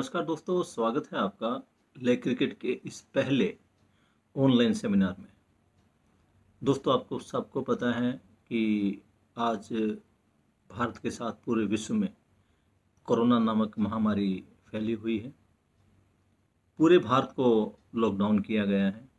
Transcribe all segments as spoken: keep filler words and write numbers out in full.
नमस्कार दोस्तों, स्वागत है आपका लेग क्रिकेट के इस पहले ऑनलाइन सेमिनार में। दोस्तों, आपको सबको पता है कि आज भारत के साथ पूरे विश्व में कोरोना नामक महामारी फैली हुई है। पूरे भारत को लॉकडाउन किया गया है।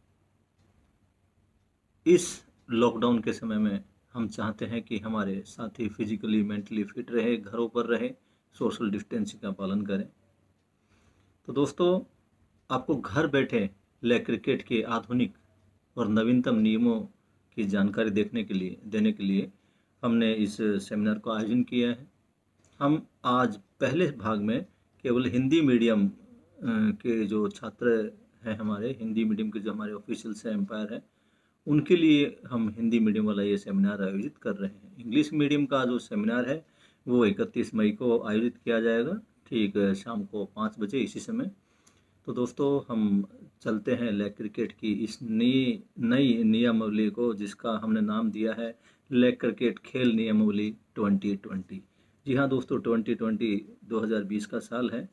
इस लॉकडाउन के समय में हम चाहते हैं कि हमारे साथी फिजिकली मेंटली फिट रहे, घरों पर रहे, सोशल डिस्टेंसिंग का पालन करें। तो दोस्तों, आपको घर बैठे लेग क्रिकेट के आधुनिक और नवीनतम नियमों की जानकारी देखने के लिए देने के लिए हमने इस सेमिनार का आयोजन किया है। हम आज पहले भाग में केवल हिंदी मीडियम के जो छात्र हैं, हमारे हिंदी मीडियम के जो हमारे ऑफिशियल्स हैं, एम्पायर हैं, उनके लिए हम हिंदी मीडियम वाला ये सेमिनार आयोजित कर रहे हैं। इंग्लिश मीडियम का जो सेमिनार है वो इकतीस मई को आयोजित किया जाएगा, ठीक शाम को पाँच बजे इसी समय। तो दोस्तों, हम चलते हैं लेग क्रिकेट की इस नई नई नियमावली को, जिसका हमने नाम दिया है लेग क्रिकेट खेल नियमावली ट्वेंटी ट्वेंटी। जी हाँ दोस्तों, ट्वेंटी ट्वेंटी दो हज़ार बीस का साल है।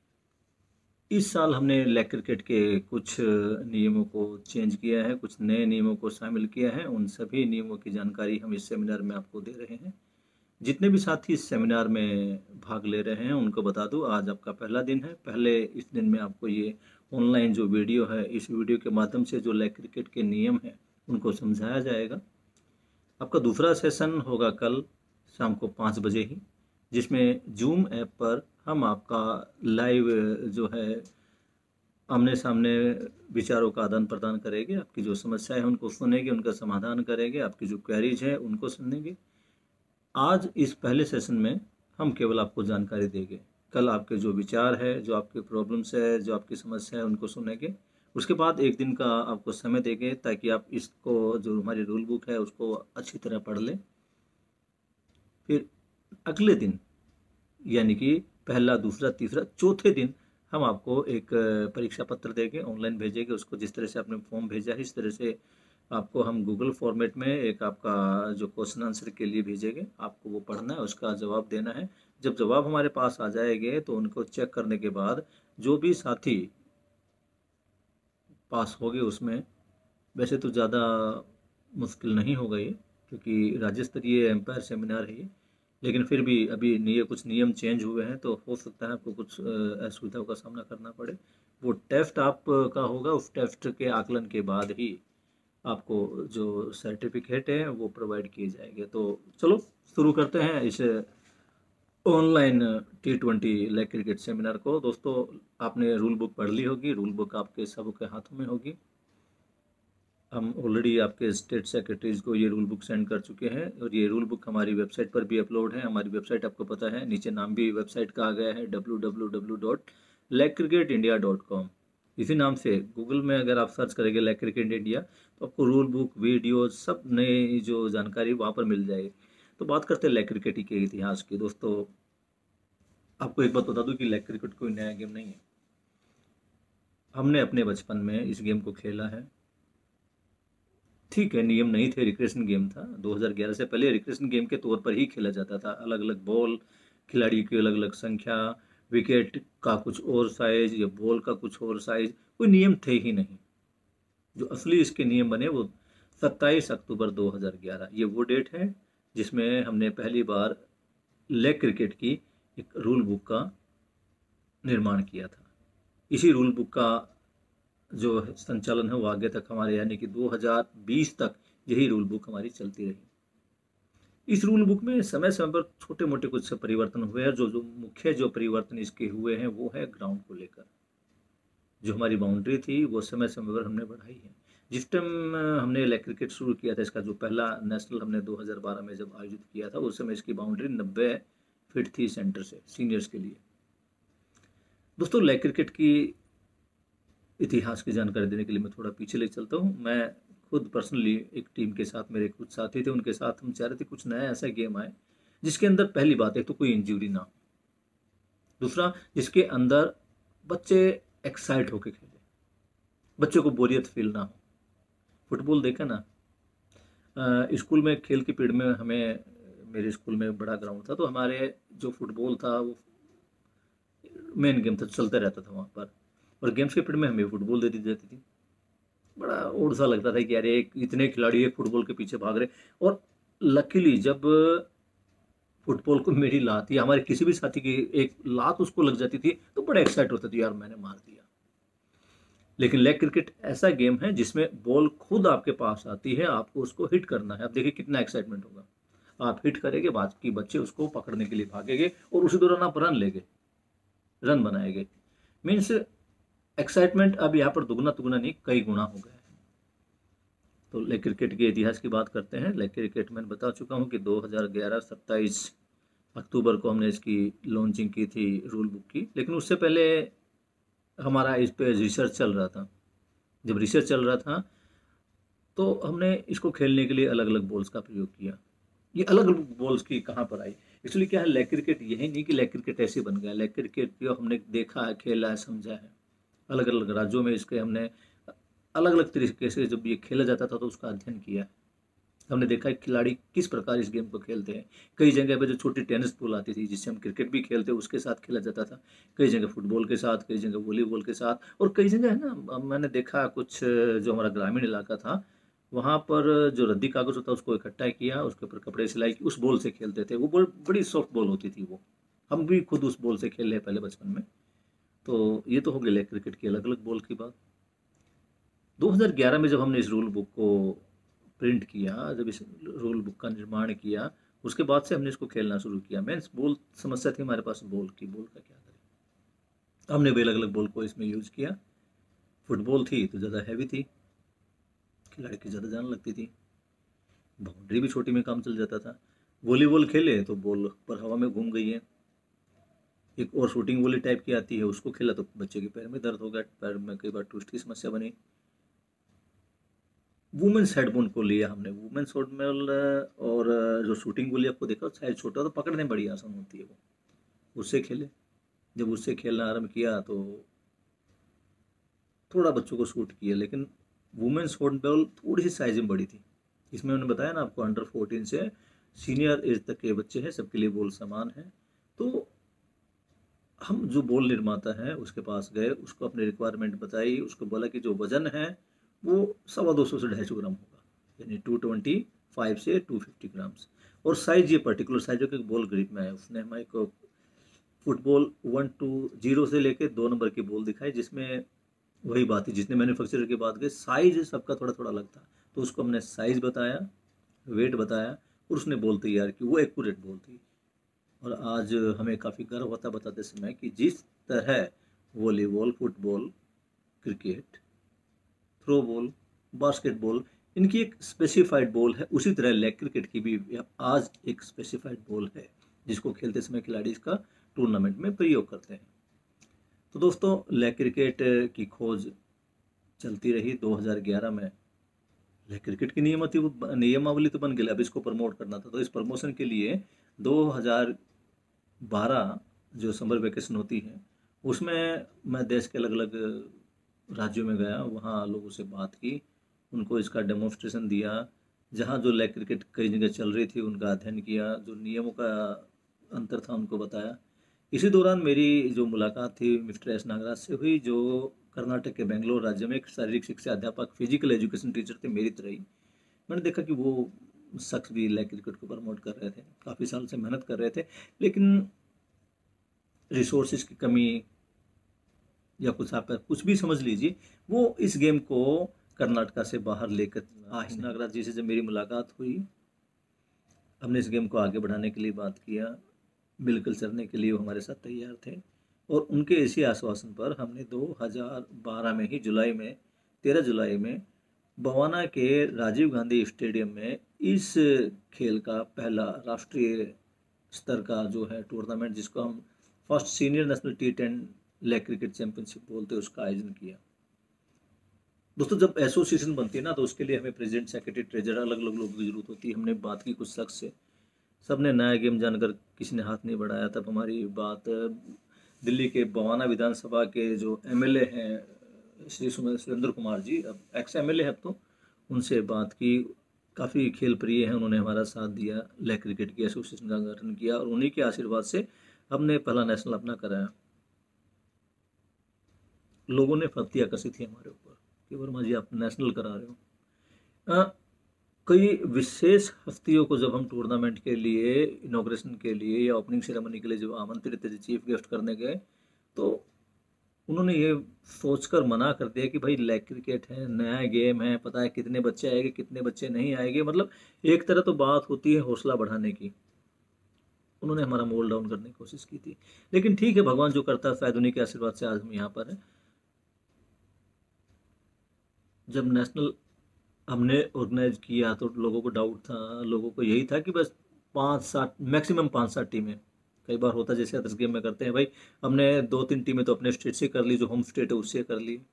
इस साल हमने लेग क्रिकेट के कुछ नियमों को चेंज किया है, कुछ नए नियमों को शामिल किया है। उन सभी नियमों की जानकारी हम इस सेमिनार में आपको दे रहे हैं। जितने भी साथी इस सेमिनार में भाग ले रहे हैं उनको बता दूं, आज आपका पहला दिन है। पहले इस दिन में आपको ये ऑनलाइन जो वीडियो है, इस वीडियो के माध्यम से जो लेग क्रिकेट के नियम हैं उनको समझाया जाएगा। आपका दूसरा सेशन होगा कल शाम को पाँच बजे ही, जिसमें जूम ऐप पर हम आपका लाइव जो है आमने सामने विचारों का आदान प्रदान करेंगे। आपकी जो समस्याएं हैं उनको सुनेंगे, उनका समाधान करेंगे, आपकी जो क्वेरीज हैं उनको सुनेंगे। आज इस पहले सेशन में हम केवल आपको जानकारी देंगे। कल आपके जो विचार है, जो आपके प्रॉब्लम्स है, जो आपकी समस्या है, उनको सुनेंगे। उसके बाद एक दिन का आपको समय देंगे ताकि आप इसको, जो हमारी रूल बुक है, उसको अच्छी तरह पढ़ लें। फिर अगले दिन यानी कि पहला, दूसरा, तीसरा, चौथे दिन हम आपको एक परीक्षा पत्र देंगे, ऑनलाइन भेजेंगे उसको। जिस तरह से आपने फॉर्म भेजा है इस तरह से आपको हम गूगल फॉर्मेट में एक आपका जो क्वेश्चन आंसर के लिए भेजेंगे, आपको वो पढ़ना है, उसका जवाब देना है। जब जवाब हमारे पास आ जाएंगे तो उनको चेक करने के बाद जो भी साथी पास होंगे उसमें, वैसे तो ज़्यादा मुश्किल नहीं होगा ये, क्योंकि राज्य स्तरीय एम्पायर सेमिनार है ये, लेकिन फिर भी अभी ये कुछ नियम चेंज हुए हैं तो हो सकता है आपको कुछ असुविधाओं का सामना करना पड़े। वो टेस्ट आपका होगा, उस टेस्ट के आकलन के बाद ही आपको जो सर्टिफिकेट है वो प्रोवाइड किए जाएंगे। तो चलो शुरू करते हैं इस online T twenty leg cricket seminar को। दोस्तों, आपने रूल बुक पढ़ ली होगी, रूल बुक आपके सबके हाथों में होगी। हम ऑलरेडी आपके स्टेट सेक्रेटरीज को ये रूल बुक सेंड कर चुके हैं और ये रूल बुक हमारी वेबसाइट पर भी अपलोड है। हमारी वेबसाइट आपको पता है, नीचे नाम भी वेबसाइट का आ गया है, W W W dot leg cricket India dot com. इसी नाम से गूगल में अगर आप सर्च करेंगे लेग क्रिकेट इंडिया तो आपको रूल बुक, वीडियो, सब नई जो जानकारी वहाँ पर मिल जाएगी। तो बात करते हैं लेग क्रिकेट के इतिहास की। दोस्तों, आपको एक बात बता दूं कि लेग क्रिकेट कोई नया गेम नहीं है। हमने अपने बचपन में इस गेम को खेला है। ठीक है, नियम नहीं थे, रिक्रेशन गेम था। दो हज़ार ग्यारह से पहले रिक्रेशन गेम के तौर पर ही खेला जाता था। अलग अलग बॉल, खिलाड़ी की अलग अलग संख्या, विकेट का कुछ और साइज या बॉल का कुछ और साइज, कोई नियम थे ही नहीं। जो असली इसके नियम बने वो सत्ताईस अक्टूबर दो हज़ार ग्यारह, ये वो डेट है जिसमें हमने पहली बार लेग क्रिकेट की एक रूल बुक का निर्माण किया था। इसी रूल बुक का जो संचालन है वो आगे तक हमारे, यानी कि दो हज़ार बीस तक यही रूल बुक हमारी चलती रही। इस रूल बुक में समय समय पर छोटे मोटे कुछ परिवर्तन हुए हैं। जो जो मुख्य जो परिवर्तन इसके हुए हैं वो है ग्राउंड को लेकर। जो हमारी बाउंड्री थी वो समय समय पर हमने बढ़ाई है। जिस टाइम हमने लेग क्रिकेट शुरू किया था, इसका जो पहला नेशनल हमने दो हज़ार बारह में जब आयोजित किया था, उस समय इसकी बाउंड्री नब्बे फीट थी सेंटर से, सीनियर्स के लिए। दोस्तों, लेग क्रिकेट की इतिहास की जानकारी देने के लिए मैं थोड़ा पीछे ले चलता हूँ। मैं खुद पर्सनली एक टीम के साथ, मेरे कुछ साथी थे, उनके साथ हम चाह रहे थे कुछ नया ऐसा गेम आए जिसके अंदर पहली बात है तो कोई इंजरी ना हो, दूसरा जिसके अंदर बच्चे एक्साइट होकर खेले, बच्चों को बोरियत फील ना हो। फुटबॉल देखा ना, स्कूल में खेल की पीरियड में हमें, मेरे स्कूल में बड़ा ग्राउंड था तो हमारे जो फुटबॉल था वो मेन गेम था, चलता रहता था वहाँ पर। और गेम्स के पीरियड में हमें फुटबॉल दे दी जाती थी। बड़ा और सा लगता था कि अरे एक इतने खिलाड़ी एक फुटबॉल के पीछे भाग रहे। और लकीली जब फुटबॉल को मेरी लात या हमारे किसी भी साथी की एक लात उसको लग जाती थी तो बड़ा एक्साइट होता था, यार मैंने मार दिया। लेकिन लेग क्रिकेट ऐसा गेम है जिसमें बॉल खुद आपके पास आती है, आपको उसको हिट करना है। आप देखिए कितना एक्साइटमेंट होगा। आप हिट करेंगे, बाकी बच्चे उसको पकड़ने के लिए भागेंगे और उसी दौरान आप रन लेंगे, रन बनाएंगे। मीन्स एक्साइटमेंट अब यहाँ पर दुगना तुगना नहीं, कई गुना हो गया है। तो लेग क्रिकेट के इतिहास की बात करते हैं। लेग क्रिकेट मैंने बता चुका हूँ कि दो हज़ार ग्यारह सत्ताईस अक्टूबर को हमने इसकी लॉन्चिंग की थी रूल बुक की। लेकिन उससे पहले हमारा इस पे रिसर्च चल रहा था। जब रिसर्च चल रहा था तो हमने इसको खेलने के लिए अलग अलग बॉल्स का प्रयोग किया। ये अलग अलग बॉल्स की कहाँ पर आई? एक्चुअली क्या है, लेग क्रिकेट यही नहीं कि लेग क्रिकेट ऐसे बन गया। लेग क्रिकेट जो हमने देखा है, खेला है, समझा है, अलग अलग राज्यों में इसके हमने अलग अलग तरीके से जब ये खेला जाता था तो उसका अध्ययन किया। हमने देखा है खिलाड़ी किस प्रकार इस गेम को खेलते हैं। कई जगह पे जो छोटी टेनिस बॉल आती थी जिससे हम क्रिकेट भी खेलते उसके साथ खेला जाता था, कई जगह फुटबॉल के साथ, कई जगह वॉलीबॉल के साथ, और कई जगह है ना, मैंने देखा कुछ जो हमारा ग्रामीण इलाका था वहाँ पर जो रद्दी कागज होता उसको इकट्ठा किया, उसके ऊपर कपड़े सिलाई की, उस बॉल से खेलते थे। वो बॉल बड़ी सॉफ्ट बॉल होती थी वो। हम भी खुद उस बॉल से खेले पहले बचपन में। तो ये तो हो गया लेग क्रिकेट की अलग अलग बॉल की बात। दो हज़ार ग्यारह में जब हमने इस रूल बुक को प्रिंट किया, जब इस रूल बुक का निर्माण किया, उसके बाद से हमने इसको खेलना शुरू किया। मैं बॉल समस्या थी हमारे पास, बॉल की, बॉल का क्या करें। हमने भी अलग अलग बॉल को इसमें यूज किया। फुटबॉल थी तो ज़्यादा हैवी थी, खिलाड़ी की ज़्यादा जान लगती थी, बाउंड्री भी छोटी में काम चल जाता था। वॉलीबॉल खेले तो बॉल पर हवा में घूम गई है। एक और शूटिंग वॉली टाइप की आती है, उसको खेला तो बच्चे के पैर में दर्द हो गया, पैर में कई बार ट्विस्ट की समस्या बनी। वुमेन्स हेडबोन को लिया हमने, वुमेन्स हेडबोन। और जो शूटिंग गोली आपको देखा साइज छोटा तो पकड़ने में बड़ी आसान होती है वो, उससे खेले। जब उससे खेलना आरंभ किया तो थोड़ा बच्चों को शूट किया। लेकिन वुमेन्स हेडबॉल थोड़ी सी साइज में बड़ी थी। इसमें उन्होंने बताया ना आपको, अंडर फोर्टीन से सीनियर एज तक के बच्चे हैं, सबके लिए बॉल समान है। तो हम जो बॉल निर्माता है उसके पास गए, उसको अपनी रिक्वायरमेंट बताई, उसको बोला कि जो वजन है वो सवा दो सौ से ढाई सौ ग्राम होगा, यानी टू ट्वेंटी फाइव से टू फिफ्टी ग्राम्स। और साइज ये पर्टिकुलर साइज के बॉल ग्रिप में है। उसने हमारे को फुटबॉल वन टू जीरो से लेके दो नंबर की बॉल दिखाई, जिसमें वही बात है जिसने मैन्युफैक्चरर की बात की, साइज सबका थोड़ा थोड़ा अलग था। तो उसको हमने साइज बताया, वेट बताया, और उसने बॉल तैयार की। वो एक्यूरेट बॉल थी। और आज हमें काफ़ी गर्व होता बताते समय कि जिस तरह volleyball, football, cricket, throw ball, basketball, इनकी एक स्पेसिफाइड बॉल है, उसी तरह लेग क्रिकेट की भी आज एक स्पेसिफाइड बॉल है जिसको खेलते समय खिलाड़ी इसका टूर्नामेंट में प्रयोग करते हैं। तो दोस्तों, लेग क्रिकेट की खोज चलती रही। दो हज़ार ग्यारह में लेग क्रिकेट की नियमति नियमावली तो बन गई, अब इसको प्रमोट करना था। तो इस प्रमोशन के लिए दो हज़ार बारह जो समर वेकेशन होती है उसमें मैं देश के अलग अलग राज्यों में गया, वहाँ लोगों से बात की, उनको इसका डेमोन्स्ट्रेशन दिया। जहाँ जो लेग क्रिकेट कई जगह चल रही थी उनका अध्ययन किया, जो नियमों का अंतर था उनको बताया। इसी दौरान मेरी जो मुलाकात थी मिस्टर एस नागराज से हुई, जो कर्नाटक के बेंगलोर राज्य में एक शारीरिक शिक्षा अध्यापक, फिजिकल एजुकेशन टीचर थे मेरी तरह ही। मैंने देखा कि वो शख्स भी लेग क्रिकेट को प्रमोट कर रहे थे, काफ़ी साल से मेहनत कर रहे थे, लेकिन रिसोर्सेज की कमी या कुछ आप कुछ भी समझ लीजिए, वो इस गेम को कर्नाटका से बाहर लेकर आ ही। नागराज जी से जब मेरी मुलाकात हुई, हमने इस गेम को आगे बढ़ाने के लिए बात किया, मिलकर चलने के लिए वो हमारे साथ तैयार थे। और उनके इसी आश्वासन पर हमने दो हज़ार बारह में ही जुलाई में तेरह जुलाई में बवाना के राजीव गांधी स्टेडियम में इस खेल का पहला राष्ट्रीय स्तर का जो है टूर्नामेंट, जिसको हम first senior national T ten leg cricket championship बोलते हैं, उसका आयोजन किया। दोस्तों, जब एसोसिएशन बनती है ना तो उसके लिए हमें प्रेसिडेंट, सेक्रेटरी, ट्रेजरर, अलग अलग लोगों की जरूरत होती है। हमने बात की कुछ शख्स से, सबने नया गेम जानकर किसी ने हाथ नहीं बढ़ाया। तब हमारी बात दिल्ली के बवाना विधानसभा के जो एमएलए हैं श्री सुरेंद्र कुमार जी, अब एक्स एमएलए है अब तो, उनसे बात की। काफ़ी खेल प्रिय हैं, उन्होंने हमारा साथ दिया, लेग क्रिकेट की एसोसिएशन का गठन किया और उन्हीं के आशीर्वाद से हमने पहला नेशनल अपना कराया। लोगों ने फर्ती आकर्षित थी हमारे ऊपर कि वर्मा जी आप नेशनल करा रहे हो। आ, कई विशेष हस्तियों को जब हम टूर्नामेंट के लिए इनॉग्रेशन के लिए या ओपनिंग सेरेमनी के लिए जब आमंत्रित थे चीफ गेस्ट करने गए, तो उन्होंने ये सोचकर मना कर दिया कि भाई लेग क्रिकेट है, नया गेम है, पता है कितने बच्चे आएंगे कितने बच्चे नहीं आएंगे। मतलब एक तरह तो बात होती है हौसला बढ़ाने की, उन्होंने हमारा मोल डाउन करने की कोशिश की थी। लेकिन ठीक है, भगवान जो करता है शायद उन्हीं के आशीर्वाद से आज हम यहाँ पर हैं। जब नेशनल हमने ऑर्गेनाइज किया तो लोगों को डाउट था, लोगों को यही था कि बस पाँच सात मैक्सिमम पाँच सात टीमें। कई बार होता जैसे अदर्स गेम में करते हैं, भाई हमने दो तीन टीमें तो अपने स्टेट से कर ली, जो होम स्टेट है उससे कर ली,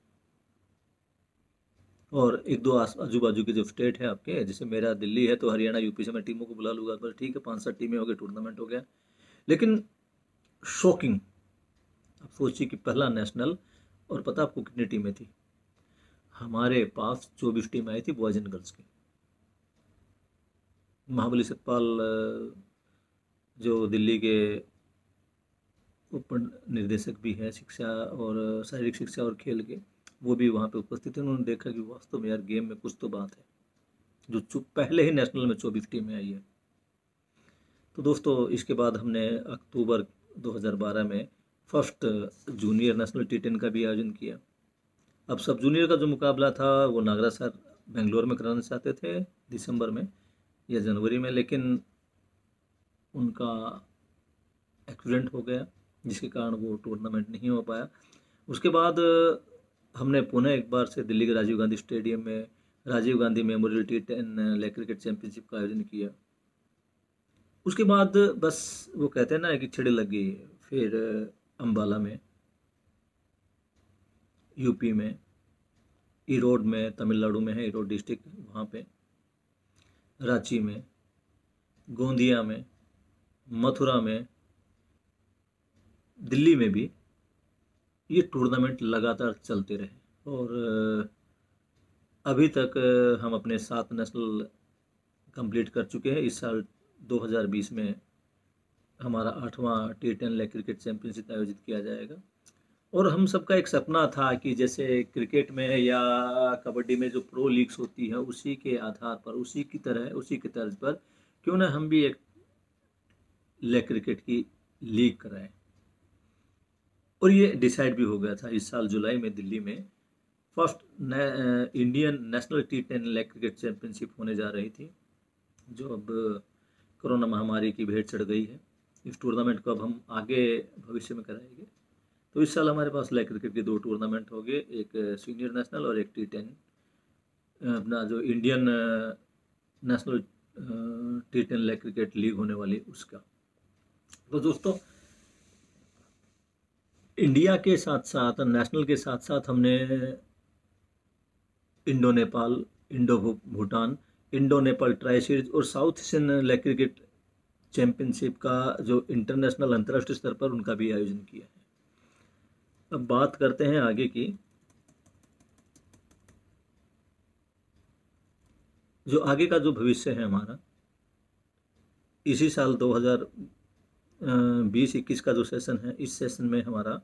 और एक दो आस आजू बाजू के जो स्टेट है आपके, जैसे मेरा दिल्ली है तो हरियाणा यूपी से मैं टीमों को बुला लूँगा, बस ठीक है पाँच सात टीमें हो गई, टूर्नामेंट हो गया। लेकिन शॉकिंग, आप सोचिए कि पहला नेशनल, और पता आपको कितनी टीमें थी? हमारे पास चौबीस टीम आई थी बॉयज एंड गर्ल्स की। महाबली सतपाल जो दिल्ली के उप निर्देशक भी हैं शिक्षा और शारीरिक शिक्षा और खेल के, वो भी वहाँ पे उपस्थित थे। उन्होंने देखा कि वास्तव में यार गेम में कुछ तो बात है, जो चुप पहले ही नेशनल में चौबीस टीमें आई है। तो दोस्तों इसके बाद हमने अक्टूबर दो हज़ार बारह में first junior national T ten का भी आयोजन किया। अब सब जूनियर का जो मुकाबला था वो नागराज सर बेंगलोर में कराना चाहते थे दिसंबर में या जनवरी में, लेकिन उनका एक्सीडेंट हो गया जिसके कारण वो टूर्नामेंट नहीं हो पाया। उसके बाद हमने पुनः एक बार से दिल्ली के राजीव गांधी स्टेडियम में Rajiv Gandhi memorial T ten leg cricket championship का आयोजन किया। उसके बाद बस वो कहते हैं ना कि छिड़ी लग गई। फिर अम्बाला में, यूपी में, ईरोड में, तमिलनाडु में है ईरोड डिस्ट्रिक्ट, वहाँ पे रांची में, गोंदिया में, मथुरा में, दिल्ली में भी ये टूर्नामेंट लगातार चलते रहे। और अभी तक हम अपने सात नेशनल कंप्लीट कर चुके हैं। इस साल दो हज़ार बीस में हमारा आठवां T ten leg cricket championship आयोजित किया जाएगा। और हम सबका एक सपना था कि जैसे क्रिकेट में या कबड्डी में जो प्रो लीग्स होती है, उसी के आधार पर, उसी की तरह, उसी की तर्ज पर क्यों ना हम भी एक लेग क्रिकेट की लीग कराएं। और ये डिसाइड भी हो गया था। इस साल जुलाई में दिल्ली में first Indian national T ten leg cricket championship होने जा रही थी, जो अब कोरोना महामारी की भेंट चढ़ गई है। इस टूर्नामेंट को अब हम आगे भविष्य में कराएंगे। तो इस साल हमारे पास लेग क्रिकेट के दो टूर्नामेंट हो गए, एक सीनियर नेशनल और एक टी टेन, अपना जो Indian national T ten leg cricket league होने वाली उसका। तो दोस्तों इंडिया के साथ साथ, नेशनल के साथ साथ हमने Indo Nepal, Indo Bhutan, Indo Nepal tri series और South Asian leg cricket championship का जो इंटरनेशनल अंतर्राष्ट्रीय स्तर पर उनका भी आयोजन किया है। अब बात करते हैं आगे की। जो आगे का जो भविष्य है हमारा, इसी साल दो हज़ार बीस इक्कीस का जो सेशन है, इस सेशन में हमारा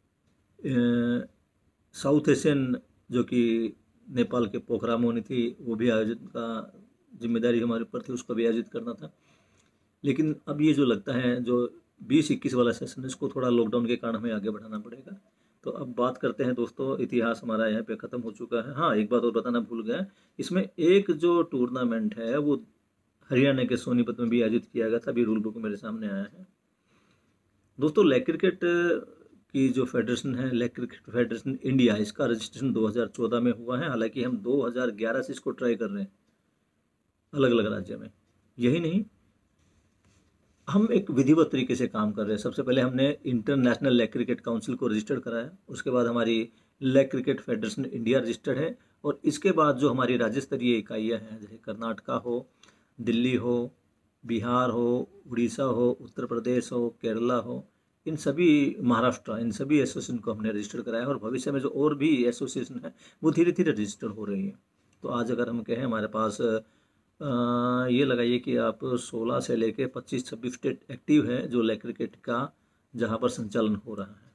साउथ एशियन, जो कि नेपाल के पोखरा में होनी थी, वो भी आयोजित का जिम्मेदारी हमारे ऊपर थी, उसको भी आयोजित करना था। लेकिन अब ये जो लगता है जो बीस इक्कीस वाला सेशन है, इसको थोड़ा लॉकडाउन के कारण हमें आगे बढ़ाना पड़ेगा। तो अब बात करते हैं दोस्तों, इतिहास हमारा यहाँ पे ख़त्म हो चुका है। हाँ, एक बात और बताना भूल गया, इसमें एक जो टूर्नामेंट है वो हरियाणा के सोनीपत में भी आयोजित किया गया था। अभी रूल बुक मेरे सामने आया है दोस्तों। लेग क्रिकेट की जो फेडरेशन है, लेग क्रिकेट फेडरेशन इंडिया, इसका रजिस्ट्रेशन दो हज़ार चौदह में हुआ है। हालांकि हम दो हज़ार ग्यारह से इसको ट्राई कर रहे हैं अलग अलग राज्य में। यही नहीं, हम एक विधिवत तरीके से काम कर रहे हैं। सबसे पहले हमने इंटरनेशनल लेग क्रिकेट काउंसिल को रजिस्टर्ड कराया, उसके बाद हमारी leg cricket federation India registered है, और इसके बाद जो हमारी राज्य स्तरीय इकाइयाँ हैं, जैसे कर्नाटका हो, दिल्ली हो, बिहार हो, उड़ीसा हो, उत्तर प्रदेश हो, केरला हो, इन सभी, महाराष्ट्र, इन सभी एसोसिएशन को हमने रजिस्टर कराया। और भविष्य में जो और भी एसोसिएशन है वो धीरे धीरे रजिस्टर हो रही है। तो आज अगर हम कहें हमारे पास आ, ये लगाइए कि आप सोलह से लेके पच्चीस छब्बीस स्टेट एक्टिव है जो लेग क्रिकेट का, जहाँ पर संचालन हो रहा है।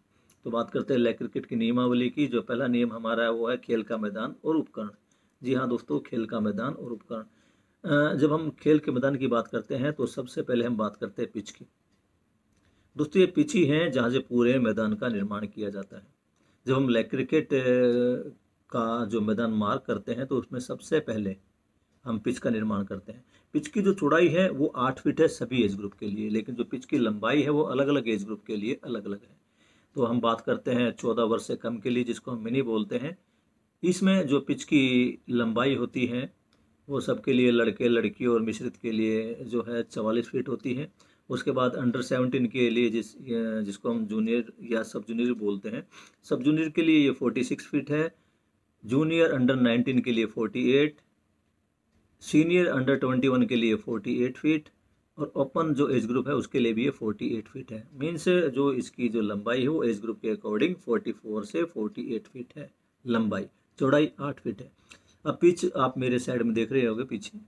तो बात करते हैं लेग क्रिकेट की नियमावली की। जो पहला नियम हमारा है वो है खेल का मैदान और उपकरण। जी हाँ दोस्तों, खेल का मैदान और उपकरण। अ, जब हम खेल के मैदान की बात करते हैं तो सबसे पहले हम बात करते हैं पिच की। दोस्तों ये पिच ही है जहाँ से पूरे मैदान का निर्माण किया जाता है। जब हम लेग क्रिकेट अ, का जो मैदान मार्क करते हैं तो उसमें सबसे पहले हम पिच का निर्माण करते हैं। पिच की जो चौड़ाई है वो आठ फीट है सभी एज ग्रुप के लिए, लेकिन जो पिच की लंबाई है वो अलग अलग एज ग्रुप के लिए अलग अलग है। तो हम बात करते हैं चौदह वर्ष से कम के लिए, जिसको हम मिनी बोलते हैं। इसमें जो पिच की लंबाई होती है वो सबके लिए, लड़के लड़की और मिश्रित के लिए जो है चवालीस फीट होती है। उसके बाद अंडर सेवनटीन के लिए, जिस जिसको हम जूनियर या सब जूनियर बोलते हैं, सब जूनियर के लिए ये फोर्टी सिक्स फीट है। जूनियर अंडर नाइनटीन के लिए forty eight, senior under twenty one के लिए फोर्टी एट फीट, और ओपन जो एज ग्रुप है उसके लिए भी ये फोर्टी एट फीट है। मीन्स जो इसकी जो लंबाई है वो एज ग्रुप के अकॉर्डिंग फोर्टी फोर से फोर्टी एट फीट है लंबाई, चौड़ाई आठ फीट है। अब पिच आप मेरे साइड में देख रहे होंगे पीछे,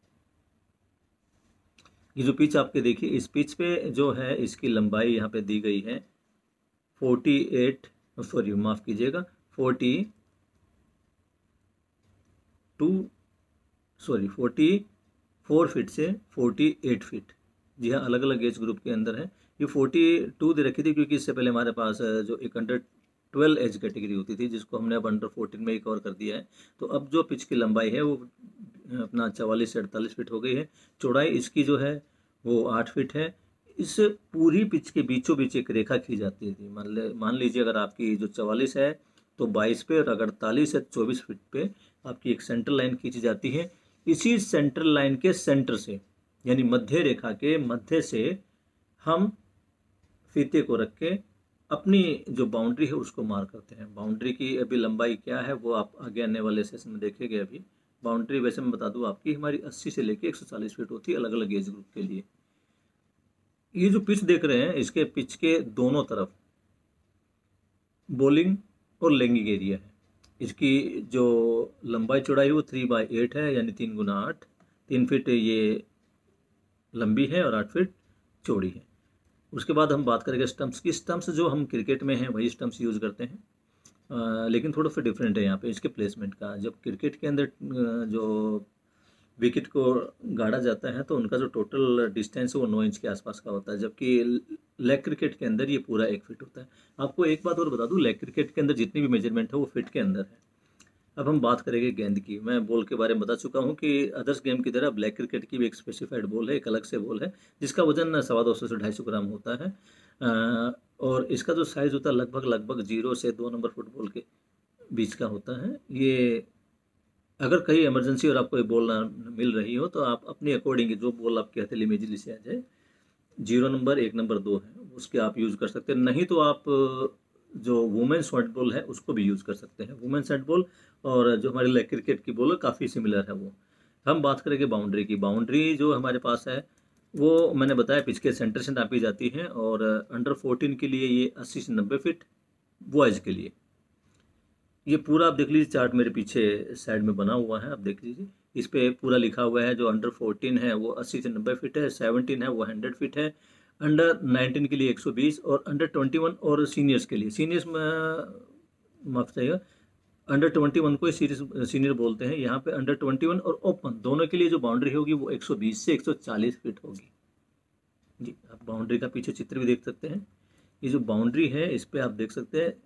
ये जो पिच आपके देखिए, इस पिच पे जो है इसकी लंबाई यहाँ पे दी गई है फोर्टी एट, सॉरी माफ कीजिएगा, forty two sorry forty four feet से फोर्टी एट फीट। जी हाँ, अलग अलग एज ग्रुप के अंदर है। ये फोर्टी टू दे रखी थी क्योंकि इससे पहले हमारे पास जो एक अंडर ट्वेल्व एज कैटेगरी होती थी, जिसको हमने अब अंडर फोर्टीन में ही कवर कर दिया है। तो अब जो पिच की लंबाई है वो अपना चवालीस से अड़तालीस फीट हो गई है। चौड़ाई इसकी जो है वो आठ फीट है। इस पूरी पिच के बीचों बीच एक रेखा खींची जाती थी। मान ले मान लीजिए अगर आपकी जो चवालीस है तो बाईस पे, और अगर अड़तालीस है चौबीस फीट पे आपकी एक सेंटर लाइन खींची जाती है। इसी सेंटर लाइन के सेंटर से, यानी मध्य रेखा के मध्य से, हम फीते को रख के अपनी जो बाउंड्री है उसको मार करते हैं। बाउंड्री की अभी लंबाई क्या है वो आप आगे आने वाले सेशन में देखेंगे। अभी बाउंड्री वैसे मैं बता दूं आपकी हमारी अस्सी से लेके एक सौ चालीस फीट होती है अलग अलग एज ग्रुप के लिए। ये जो पिच देख रहे हैं, इसके पिच के दोनों तरफ बॉलिंग और लैंगिंग एरिया है। इसकी जो लंबाई चौड़ाई है वो थ्री बाई एट है, यानी तीन गुना आठ, तीन फीट ये लंबी है और आठ फीट चौड़ी है। उसके बाद हम बात करेंगे स्टंप्स की। स्टंप्स जो हम क्रिकेट में हैं वही स्टंप्स यूज़ करते हैं, आ, लेकिन थोड़ा सा डिफरेंट है यहाँ पे इसके प्लेसमेंट का। जब क्रिकेट के अंदर जो विकेट को गाड़ा जाता है तो उनका जो टोटल डिस्टेंस है वो नौ इंच के आसपास का होता है, जबकि लेग क्रिकेट के अंदर ये पूरा एक फीट होता है। आपको एक बात और बता दूं, लेग क्रिकेट के अंदर जितनी भी मेजरमेंट है वो फीट के अंदर है। अब हम बात करेंगे गेंद की। मैं बॉल के बारे में बता चुका हूँ कि अदर्स गेम की तरह ब्लैक क्रिकेट की भी एक स्पेसिफाइड बॉल है, एक अलग से बॉल है जिसका वजन सवा दो सौ से ढाई सौ ग्राम होता है। और इसका जो साइज़ होता है लगभग लगभग जीरो से दो नंबर फुटबॉल के बीच का होता है। ये अगर कहीं इमरजेंसी और आपको ये बॉल ना मिल रही हो तो आप अपने अकॉर्डिंग जो बॉल आपके हथेली में इजीली से आ जाए, जीरो नंबर, एक नंबर, दो है, उसके आप यूज़ कर सकते हैं। नहीं तो आप जो वुमेन्स शॉट बॉल है उसको भी यूज़ कर सकते हैं। वुमेन्स शॉट बॉल और जो हमारी लेग क्रिकेट की बॉल है काफ़ी सिमिलर है वो। हम बात करेंगे बाउंड्री की। बाउंड्री जो हमारे पास है वो मैंने बताया पिच के सेंटर से नापी जाती है, और अंडर फोर्टीन के लिए ये अस्सी से नब्बे फीट, बॉयज़ के लिए ये पूरा आप देख लीजिए, चार्ट मेरे पीछे साइड में बना हुआ है, आप देख लीजिए। इस पे पूरा लिखा हुआ है जो अंडर फोर्टीन है वो अस्सी से नब्बे फीट है, सेवनटीन है वो हंड्रेड फीट है, अंडर नाइनटीन के लिए एक सौ बीस, और अंडर ट्वेंटी वन और सीनियर्स के लिए, सीनियर्स में माफ चाहिए, अंडर ट्वेंटी वन को ही सीरीज सीनियर बोलते हैं। यहाँ पे अंडर ट्वेंटी वन और ओपन दोनों के लिए जो बाउंड्री होगी वो एक सौ बीस से एक सौ चालीस फीट होगी। जी, आप बाउंड्री का पीछे चित्र भी देख सकते हैं। ये जो बाउंड्री है इस पे आप देख सकते हैं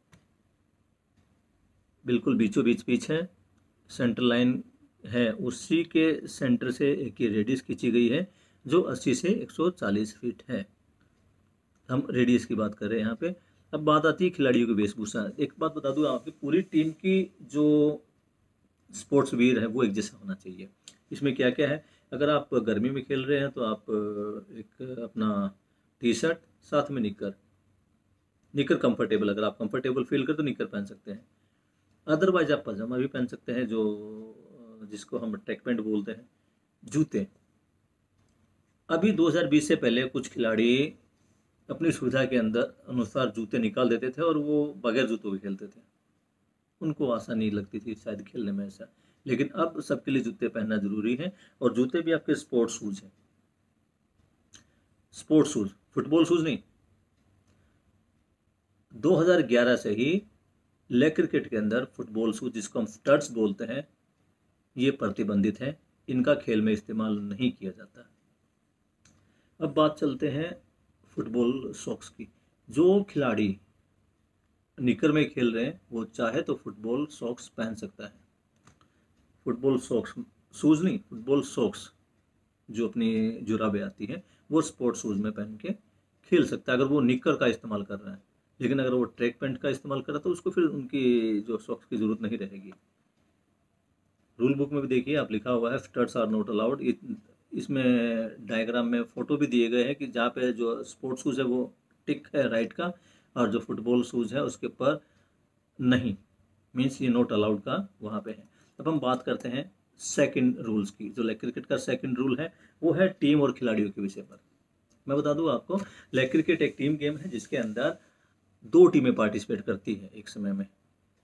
बिल्कुल बीचों बीच पिच है, सेंटर लाइन है, उसी के सेंटर से एक ये रेडियस खींची गई है जो अस्सी से एक सौ चालीस फीट है। हम रेडियस की बात कर रहे हैं यहाँ पे। अब बात आती है खिलाड़ियों की वेशभूषा। एक बात बता दूं आपकी, पूरी टीम की जो स्पोर्ट्स वियर है वो एक जैसा होना चाहिए। इसमें क्या क्या है, अगर आप गर्मी में खेल रहे हैं तो आप एक अपना टी शर्ट, साथ में निकर, निकर कंफर्टेबल, अगर आप कंफर्टेबल फील करें तो निकर पहन सकते हैं। अदरवाइज आप पजामा भी पहन सकते हैं, जो जिसको हम ट्रैक पैंट बोलते हैं। जूते, अभी दो हज़ार बीस से पहले कुछ खिलाड़ी अपनी सुविधा के अंदर अनुसार जूते निकाल देते थे और वो बगैर जूतों के खेलते थे, उनको आसानी लगती थी शायद खेलने में ऐसा। लेकिन अब सबके लिए जूते पहनना जरूरी है, और जूते भी आपके स्पोर्ट्स शूज हैं, स्पोर्ट्स शूज, फुटबॉल शूज नहीं। दो हज़ार ग्यारह से ही लेग क्रिकेट के अंदर फुटबॉल शूज, जिसको हम स्टड्स बोलते हैं, ये प्रतिबंधित है, इनका खेल में इस्तेमाल नहीं किया जाता। अब बात चलते हैं फुटबॉल सॉक्स की। जो खिलाड़ी निकर में खेल रहे हैं वो चाहे तो फुटबॉल सॉक्स पहन सकता है। फुटबॉल सॉक्स, शूज नहीं, फुटबॉल सॉक्स जो अपनी जुराबें आती हैं वो स्पोर्ट शूज में पहन के खेल सकता है अगर वो निकर का इस्तेमाल कर रहा है। लेकिन अगर वो ट्रैक पैंट का इस्तेमाल कर रहा है तो उसको फिर उनकी जो सॉक्स की जरूरत नहीं रहेगी। रूल बुक में भी देखिए आप, लिखा हुआ है स्टड्स आर नॉट अलाउड। इसमें डायग्राम में फोटो भी दिए गए हैं कि जहाँ पे जो स्पोर्ट्स शूज है वो टिक है राइट का, और जो फुटबॉल शूज है उसके ऊपर नहीं, मीन्स ये नॉट अलाउड का वहाँ पे है। अब हम बात करते हैं सेकंड रूल्स की। जो लेग क्रिकेट का सेकंड रूल है वो है टीम और खिलाड़ियों के विषय पर। मैं बता दूं आपको, लेग क्रिकेट एक टीम गेम है जिसके अंदर दो टीमें पार्टिसिपेट करती है एक समय में।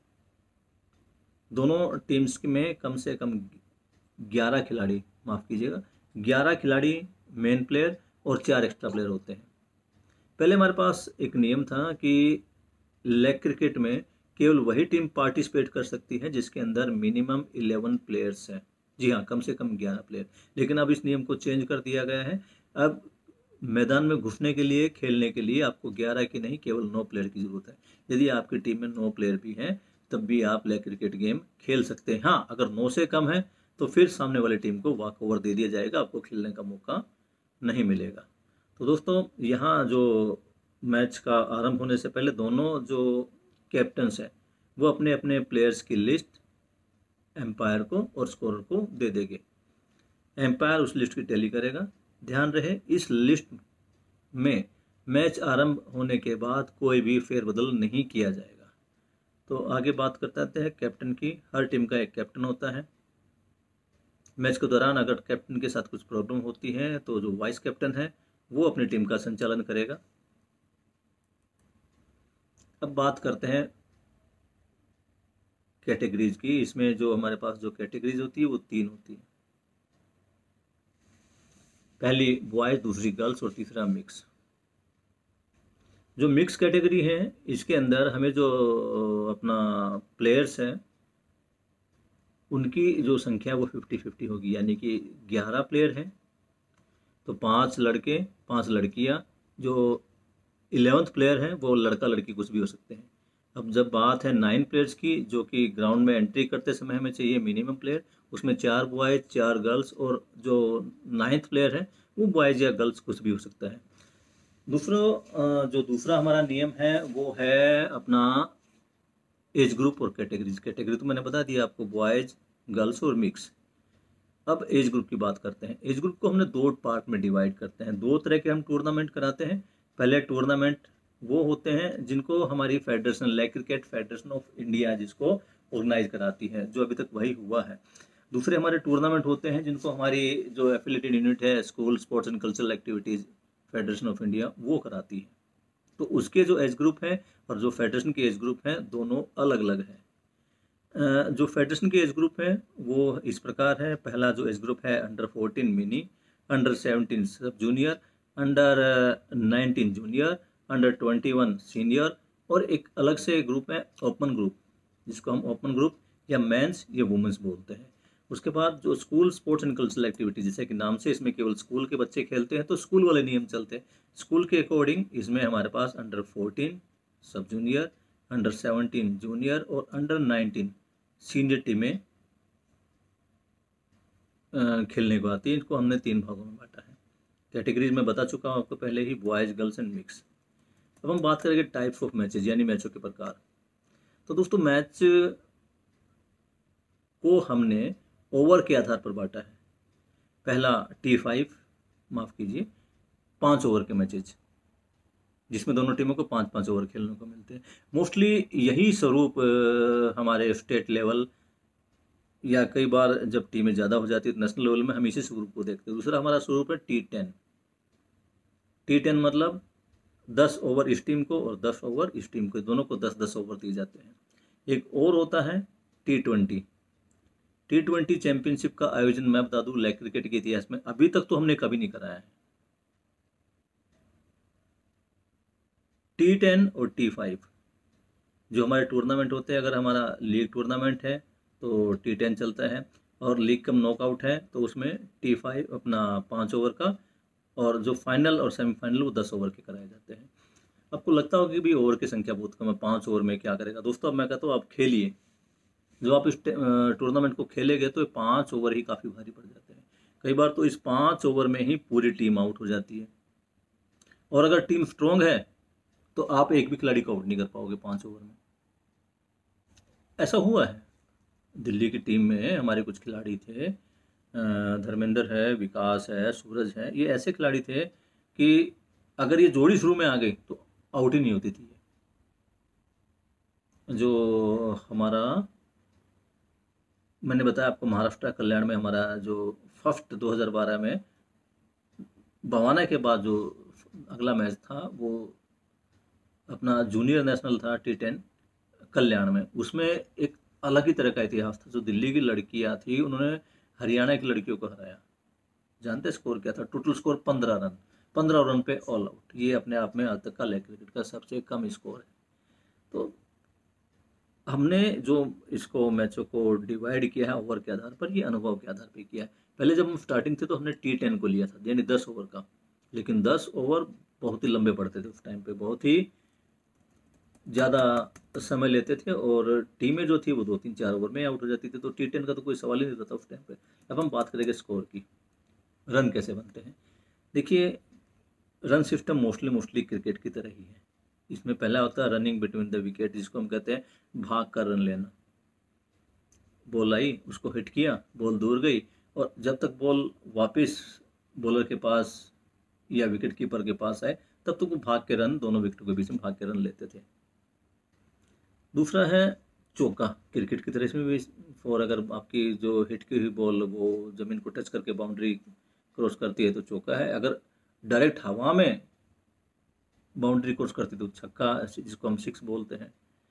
दोनों टीम्स में कम से कम ग्यारह खिलाड़ी, माफ कीजिएगा, ग्यारह खिलाड़ी मेन प्लेयर और चार एक्स्ट्रा प्लेयर होते हैं। पहले हमारे पास एक नियम था कि लेग क्रिकेट में केवल वही टीम पार्टिसिपेट कर सकती है जिसके अंदर मिनिमम इलेवन प्लेयर्स हैं। जी हाँ, कम से कम ग्यारह प्लेयर। लेकिन अब इस नियम को चेंज कर दिया गया है। अब मैदान में घुसने के लिए, खेलने के लिए आपको ग्यारह की नहीं केवल नौ प्लेयर की जरूरत है। यदि आपकी टीम में नौ प्लेयर भी हैं तब भी आप लेग क्रिकेट गेम खेल सकते हैं। हाँ, अगर नौ से कम है तो फिर सामने वाली टीम को वॉक ओवर दे दिया जाएगा, आपको खेलने का मौका नहीं मिलेगा। तो दोस्तों, यहाँ जो मैच का आरंभ होने से पहले दोनों जो कैप्टन्स हैं वो अपने अपने प्लेयर्स की लिस्ट एम्पायर को और स्कोरर को दे देंगे। एम्पायर उस लिस्ट की टैली करेगा। ध्यान रहे, इस लिस्ट में मैच आरंभ होने के बाद कोई भी फेरबदल नहीं किया जाएगा। तो आगे बात करते हैं कैप्टन की। हर टीम का एक कैप्टन होता है। मैच के दौरान अगर कैप्टन के साथ कुछ प्रॉब्लम होती है तो जो वाइस कैप्टन है वो अपनी टीम का संचालन करेगा। अब बात करते हैं कैटेगरीज की। इसमें जो हमारे पास जो कैटेगरीज होती है वो तीन होती है। पहली बॉयज, दूसरी गर्ल्स और तीसरा मिक्स। जो मिक्स कैटेगरी है इसके अंदर हमें जो अपना प्लेयर्स हैं उनकी जो संख्या वो फिफ्टी फिफ्टी होगी, यानी कि ग्यारह प्लेयर हैं तो पांच लड़के पांच लड़कियां। जो इलेवेंथ प्लेयर हैं वो लड़का लड़की कुछ भी हो सकते हैं। अब जब बात है नाइन प्लेयर्स की, जो कि ग्राउंड में एंट्री करते समय हमें चाहिए मिनिमम प्लेयर, उसमें चार बॉयज चार गर्ल्स, और जो नाइन्थ प्लेयर है वो बॉयज या गर्ल्स कुछ भी हो सकता है। दूसरा जो दूसरा हमारा नियम है वो है अपना एज ग्रुप और कैटेगरीज। कैटेगरी तो मैंने बता दिया आपको, बॉयज, गर्ल्स और मिक्स। अब एज ग्रुप की बात करते हैं। एज ग्रुप को हमने दो पार्ट में डिवाइड करते हैं। दो तरह के हम टूर्नामेंट कराते हैं। पहले टूर्नामेंट वो होते हैं जिनको हमारी federation, leg cricket federation of India जिसको ऑर्गेनाइज कराती है, जो अभी तक वही हुआ है। दूसरे हमारे टूर्नामेंट होते हैं जिनको हमारी जो एफिलिएटेड यूनिट है, school sports and cultural activities federation of India, वो कराती है। तो उसके जो एज ग्रुप है और जो फेडरेशन के एज ग्रुप हैं दोनों अलग अलग हैं। जो फेडरेशन के एज ग्रुप है वो इस प्रकार है। पहला जो एज ग्रुप है under fourteen mini, under seventeen sub junior, under nineteen junior, under twenty one senior, और एक अलग से ग्रुप है ओपन ग्रुप, जिसको हम ओपन ग्रुप या मेंस या वुमेंस बोलते हैं। उसके बाद जो school sports and cultural activity, जैसे कि नाम से इसमें केवल स्कूल के बच्चे खेलते हैं तो स्कूल वाले नियम चलते हैं। स्कूल के अकॉर्डिंग इसमें हमारे पास under fourteen sub junior, under seventeen junior और अंडर नाइनटीन सीनियर टीमें खेलने को आती है। इनको हमने तीन भागों में बांटा है। कैटेगरीज में बता चुका हूँ आपको पहले ही, बॉयज, गर्ल्स एंड मिक्स। अब हम बात करेंगे टाइप्स ऑफ मैचेज, यानी मैचों के प्रकार। तो दोस्तों, मैच को हमने ओवर के आधार पर बांटा है। पहला टी फाइव, माफ कीजिए, पांच ओवर के मैचेज, जिसमें दोनों टीमों को पांच पांच ओवर खेलने को मिलते हैं। मोस्टली यही स्वरूप हमारे स्टेट लेवल या कई बार जब टीमें ज़्यादा हो जाती है तो नेशनल लेवल में हम इसी स्वरूप को देखते हैं। दूसरा हमारा स्वरूप है टी टेन। टी टेन मतलब दस ओवर इस टीम को और दस ओवर इस टीम को, दोनों को दस दस ओवर दिए जाते हैं। एक और होता है T twenty. T twenty championship का आयोजन मैं बता दूं लेग क्रिकेट के इतिहास में अभी तक तो हमने कभी नहीं कराया है। टी टेन और टी फाइव जो हमारे टूर्नामेंट होते हैं, अगर हमारा लीग टूर्नामेंट है तो टी टेन चलता है, और लीग कम नॉकआउट है तो उसमें टी फाइव अपना पाँच ओवर का, और जो फाइनल और सेमीफाइनल वो दस ओवर के कराए जाते हैं। आपको लगता होगा कि भाई ओवर की संख्या बहुत कम है, पाँच ओवर में क्या करेगा। दोस्तों अब मैं कहता हूँ आप खेलिए, जो आप इस टूर्नामेंट को खेलेंगे तो ये पाँच ओवर ही काफ़ी भारी पड़ जाते हैं। कई बार तो इस पाँच ओवर में ही पूरी टीम आउट हो जाती है, और अगर टीम स्ट्रोंग है तो आप एक भी खिलाड़ी को आउट नहीं कर पाओगे पाँच ओवर में। ऐसा हुआ है, दिल्ली की टीम में हमारे कुछ खिलाड़ी थे, अ, धर्मेंद्र है, विकास है, सूरज है, ये ऐसे खिलाड़ी थे कि अगर ये जोड़ी शुरू में आ गई तो आउट ही नहीं होती थी। जो हमारा मैंने बताया आपको, महाराष्ट्र कल्याण में हमारा जो फर्स्ट दो हज़ार बारह में बवाना के बाद जो अगला मैच था वो अपना जूनियर नेशनल था टी टेन कल्याण में। उसमें एक अलग ही तरह का इतिहास था। जो दिल्ली की लड़कियां थी उन्होंने हरियाणा की लड़कियों को हराया। जानते स्कोर क्या था? टोटल स्कोर पंद्रह रन, पंद्रह रन पे ऑल आउट। ये अपने आप में आज तक का लेग क्रिकेट का सबसे कम स्कोर है। तो हमने जो इसको मैचों को डिवाइड किया है ओवर के आधार पर, ये अनुभव के आधार पर किया है। पहले जब हम स्टार्टिंग थे तो हमने टी टेन को लिया था, यानी दस ओवर का, लेकिन दस ओवर बहुत ही लंबे पड़ते थे उस टाइम पे, बहुत ही ज़्यादा समय लेते थे, और टीमें जो थी वो दो तीन चार ओवर में आउट हो जाती थी। तो टी टेन का तो कोई सवाल ही नहीं रहता उस टाइम पे। अब हम बात करेंगे स्कोर की, रन कैसे बनते हैं। देखिए, run system mostly mostly cricket की तरह ही है। इसमें पहला होता है रनिंग बिटवीन द विकेट, जिसको हम कहते हैं भाग कर रन लेना। बॉल आई, उसको हिट किया, बॉल दूर गई, और जब तक बॉल वापस बॉलर के पास या विकेट कीपर के पास आए तब तक वो भाग के रन, दोनों विकेटों के बीच में भाग के रन लेते थे। दूसरा है चौका, क्रिकेट की तरह इसमें भी फॉर अगर आपकी जो हिट की हुई बॉल वो जमीन को टच करके बाउंड्री क्रॉस करती है तो चौका है। अगर डायरेक्ट हवा में बाउंड्री क्रॉस करती है तो छक्का, जिसको हम सिक्स बोलते हैं।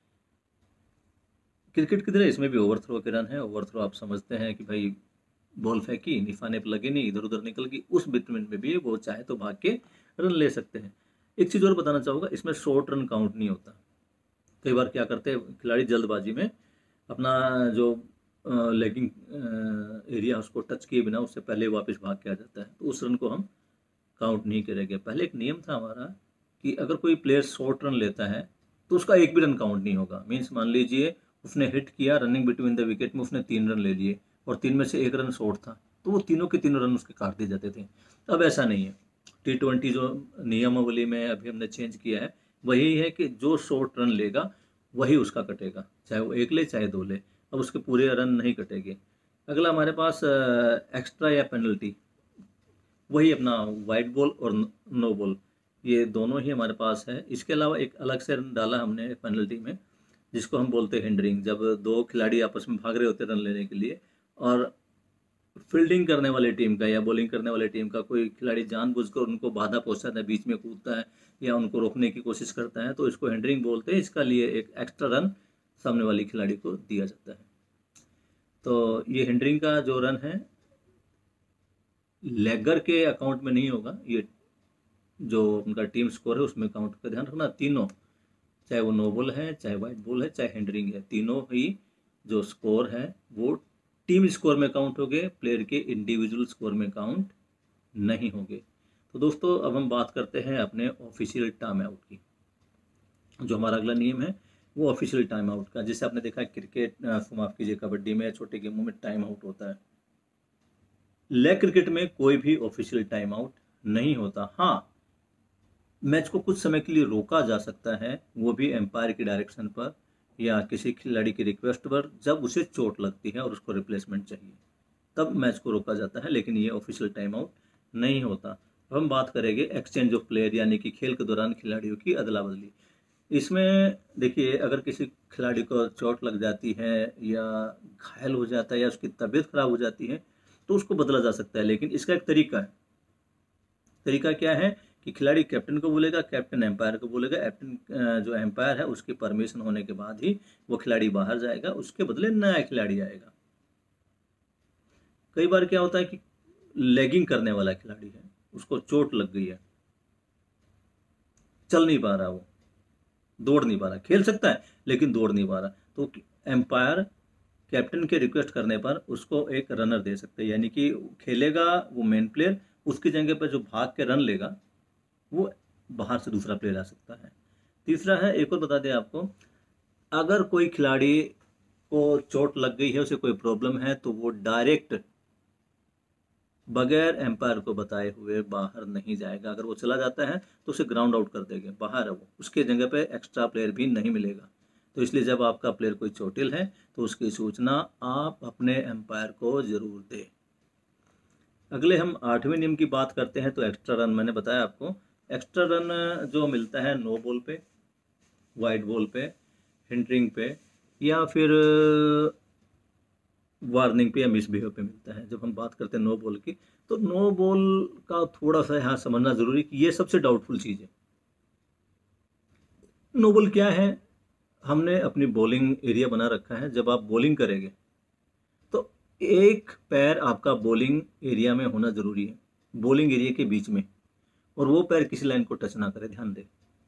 क्रिकेट की तरह इसमें भी ओवर थ्रो के रन है। ओवर थ्रो आप समझते हैं कि भाई बॉल फेंकी, निशाने पर लगी नहीं, इधर उधर निकल गई, उस बिटवीन में भी वो चाहे तो भाग के रन ले सकते हैं। एक चीज़ और बताना चाहूँगा, इसमें शॉर्ट रन काउंट नहीं होता। कई बार क्या करते हैं खिलाड़ी, जल्दबाजी में अपना जो लेगिंग एरिया उसको टच किए बिना उससे पहले वापस भाग के आ जाता है, तो उस रन को हम काउंट नहीं करेंगे। पहले एक नियम था हमारा कि अगर कोई प्लेयर शॉर्ट रन लेता है तो उसका एक भी रन काउंट नहीं होगा। मीन्स मान लीजिए उसने हिट किया रनिंग बिटवीन द विकेट में, उसने तीन रन ले लिए और तीन में से एक रन शॉर्ट था, तो वो तीनों के तीनों रन उसके काट दिए जाते थे। अब ऐसा नहीं है। टी ट्वेंटी जो नियमावली में अभी हमने चेंज किया है वही है कि जो शॉर्ट रन लेगा वही उसका कटेगा, चाहे वो एक ले चाहे दो ले। अब उसके पूरे रन नहीं कटेंगे। अगला हमारे पास एक्स्ट्रा या पेनल्टी, वही अपना वाइट बॉल और नो बॉल, ये दोनों ही हमारे पास है। इसके अलावा एक अलग से रन डाला हमने पेनल्टी में, जिसको हम बोलते हैं हिंडरिंग। जब दो खिलाड़ी आपस में भाग रहे होते हैं रन लेने के लिए, और फील्डिंग करने वाली टीम का या बॉलिंग करने वाली टीम का कोई खिलाड़ी जानबूझकर उनको बाधा पहुंचाता है, बीच में कूदता है या उनको रोकने की कोशिश करता है, तो इसको हिंडरिंग बोलते हैं। इसका लिए एक एक्स्ट्रा रन सामने वाली खिलाड़ी को दिया जाता है। तो ये हिंडरिंग का जो रन है लेगर के अकाउंट में नहीं होगा, ये जो उनका टीम स्कोर है उसमें काउंट का ध्यान रखना। तीनों, चाहे वो नो बॉल है, चाहे वाइट बॉल है, चाहे हिंडरिंग है, तीनों ही जो स्कोर है वो टीम स्कोर में काउंट हो गए, प्लेयर के इंडिविजुअल स्कोर में काउंट नहीं होंगे। तो दोस्तों अब हम बात करते हैं अपने ऑफिशियल टाइम आउट की। जो हमारा अगला नियम है वो ऑफिशियल टाइम आउट का। जैसे आपने देखा है क्रिकेट, माफ कीजिए, कबड्डी में, छोटे गेमों में टाइम आउट होता है। लेग क्रिकेट में कोई भी ऑफिशियल टाइम आउट नहीं होता। हाँ, मैच को कुछ समय के लिए रोका जा सकता है, वो भी एम्पायर की डायरेक्शन पर या किसी खिलाड़ी की रिक्वेस्ट पर, जब उसे चोट लगती है और उसको रिप्लेसमेंट चाहिए, तब मैच को रोका जाता है, लेकिन ये ऑफिशियल टाइम आउट नहीं होता। अब हम बात करेंगे एक्सचेंज ऑफ प्लेयर, यानी कि खेल के दौरान खिलाड़ियों की अदला बदली। इसमें देखिए, अगर किसी खिलाड़ी को चोट लग जाती है या घायल हो जाता है या उसकी तबीयत खराब हो जाती है तो उसको बदला जा सकता है, लेकिन इसका एक तरीका है। तरीका क्या है कि खिलाड़ी कैप्टन को बोलेगा, कैप्टन एम्पायर को बोलेगा, कैप्टन जो एम्पायर है उसकी परमिशन होने के बाद ही वो खिलाड़ी बाहर जाएगा, उसके बदले नया खिलाड़ी आएगा। कई बार क्या होता है कि लेगिंग करने वाला खिलाड़ी है, उसको चोट लग गई है, चल नहीं पा रहा वो, दौड़ नहीं पा रहा, खेल सकता है लेकिन दौड़ नहीं पा रहा, तो एम्पायर कैप्टन के रिक्वेस्ट करने पर उसको एक रनर दे सकते हैं, यानी कि खेलेगा वो मेन प्लेयर, उसकी जगह पर जो भाग के रन लेगा वो बाहर से दूसरा प्लेयर आ सकता है। तीसरा है, एक और बता दें आपको, अगर कोई खिलाड़ी को चोट लग गई है, उसे कोई प्रॉब्लम है, तो वो डायरेक्ट बगैर एम्पायर को बताए हुए बाहर नहीं जाएगा। अगर वो चला जाता है तो उसे ग्राउंड आउट कर देंगे, बाहर है वो, उसके जगह पे एक्स्ट्रा प्लेयर भी नहीं मिलेगा। तो इसलिए जब आपका प्लेयर कोई चोटिल है तो उसकी सूचना आप अपने एम्पायर को जरूर दें। अगले हम आठवें नियम की बात करते हैं, तो एक्स्ट्रा रन, मैंने बताया आपको, एक्स्ट्रा रन जो मिलता है नो बॉल पे, वाइड बॉल पे, हिंडरिंग पे, या फिर वार्निंग पे या मिसबिहेव पे मिलता है। जब हम बात करते हैं नो बॉल की, तो नो बॉल का थोड़ा सा यहाँ समझना जरूरी कि ये सबसे डाउटफुल चीज़ है। नो बॉल क्या है? हमने अपनी बॉलिंग एरिया बना रखा है, जब आप बॉलिंग करेंगे तो एक पैर आपका बॉलिंग एरिया में होना जरूरी है, बॉलिंग एरिया के बीच में, और वो पैर किसी लाइन को टच ना करे, ध्यान दें।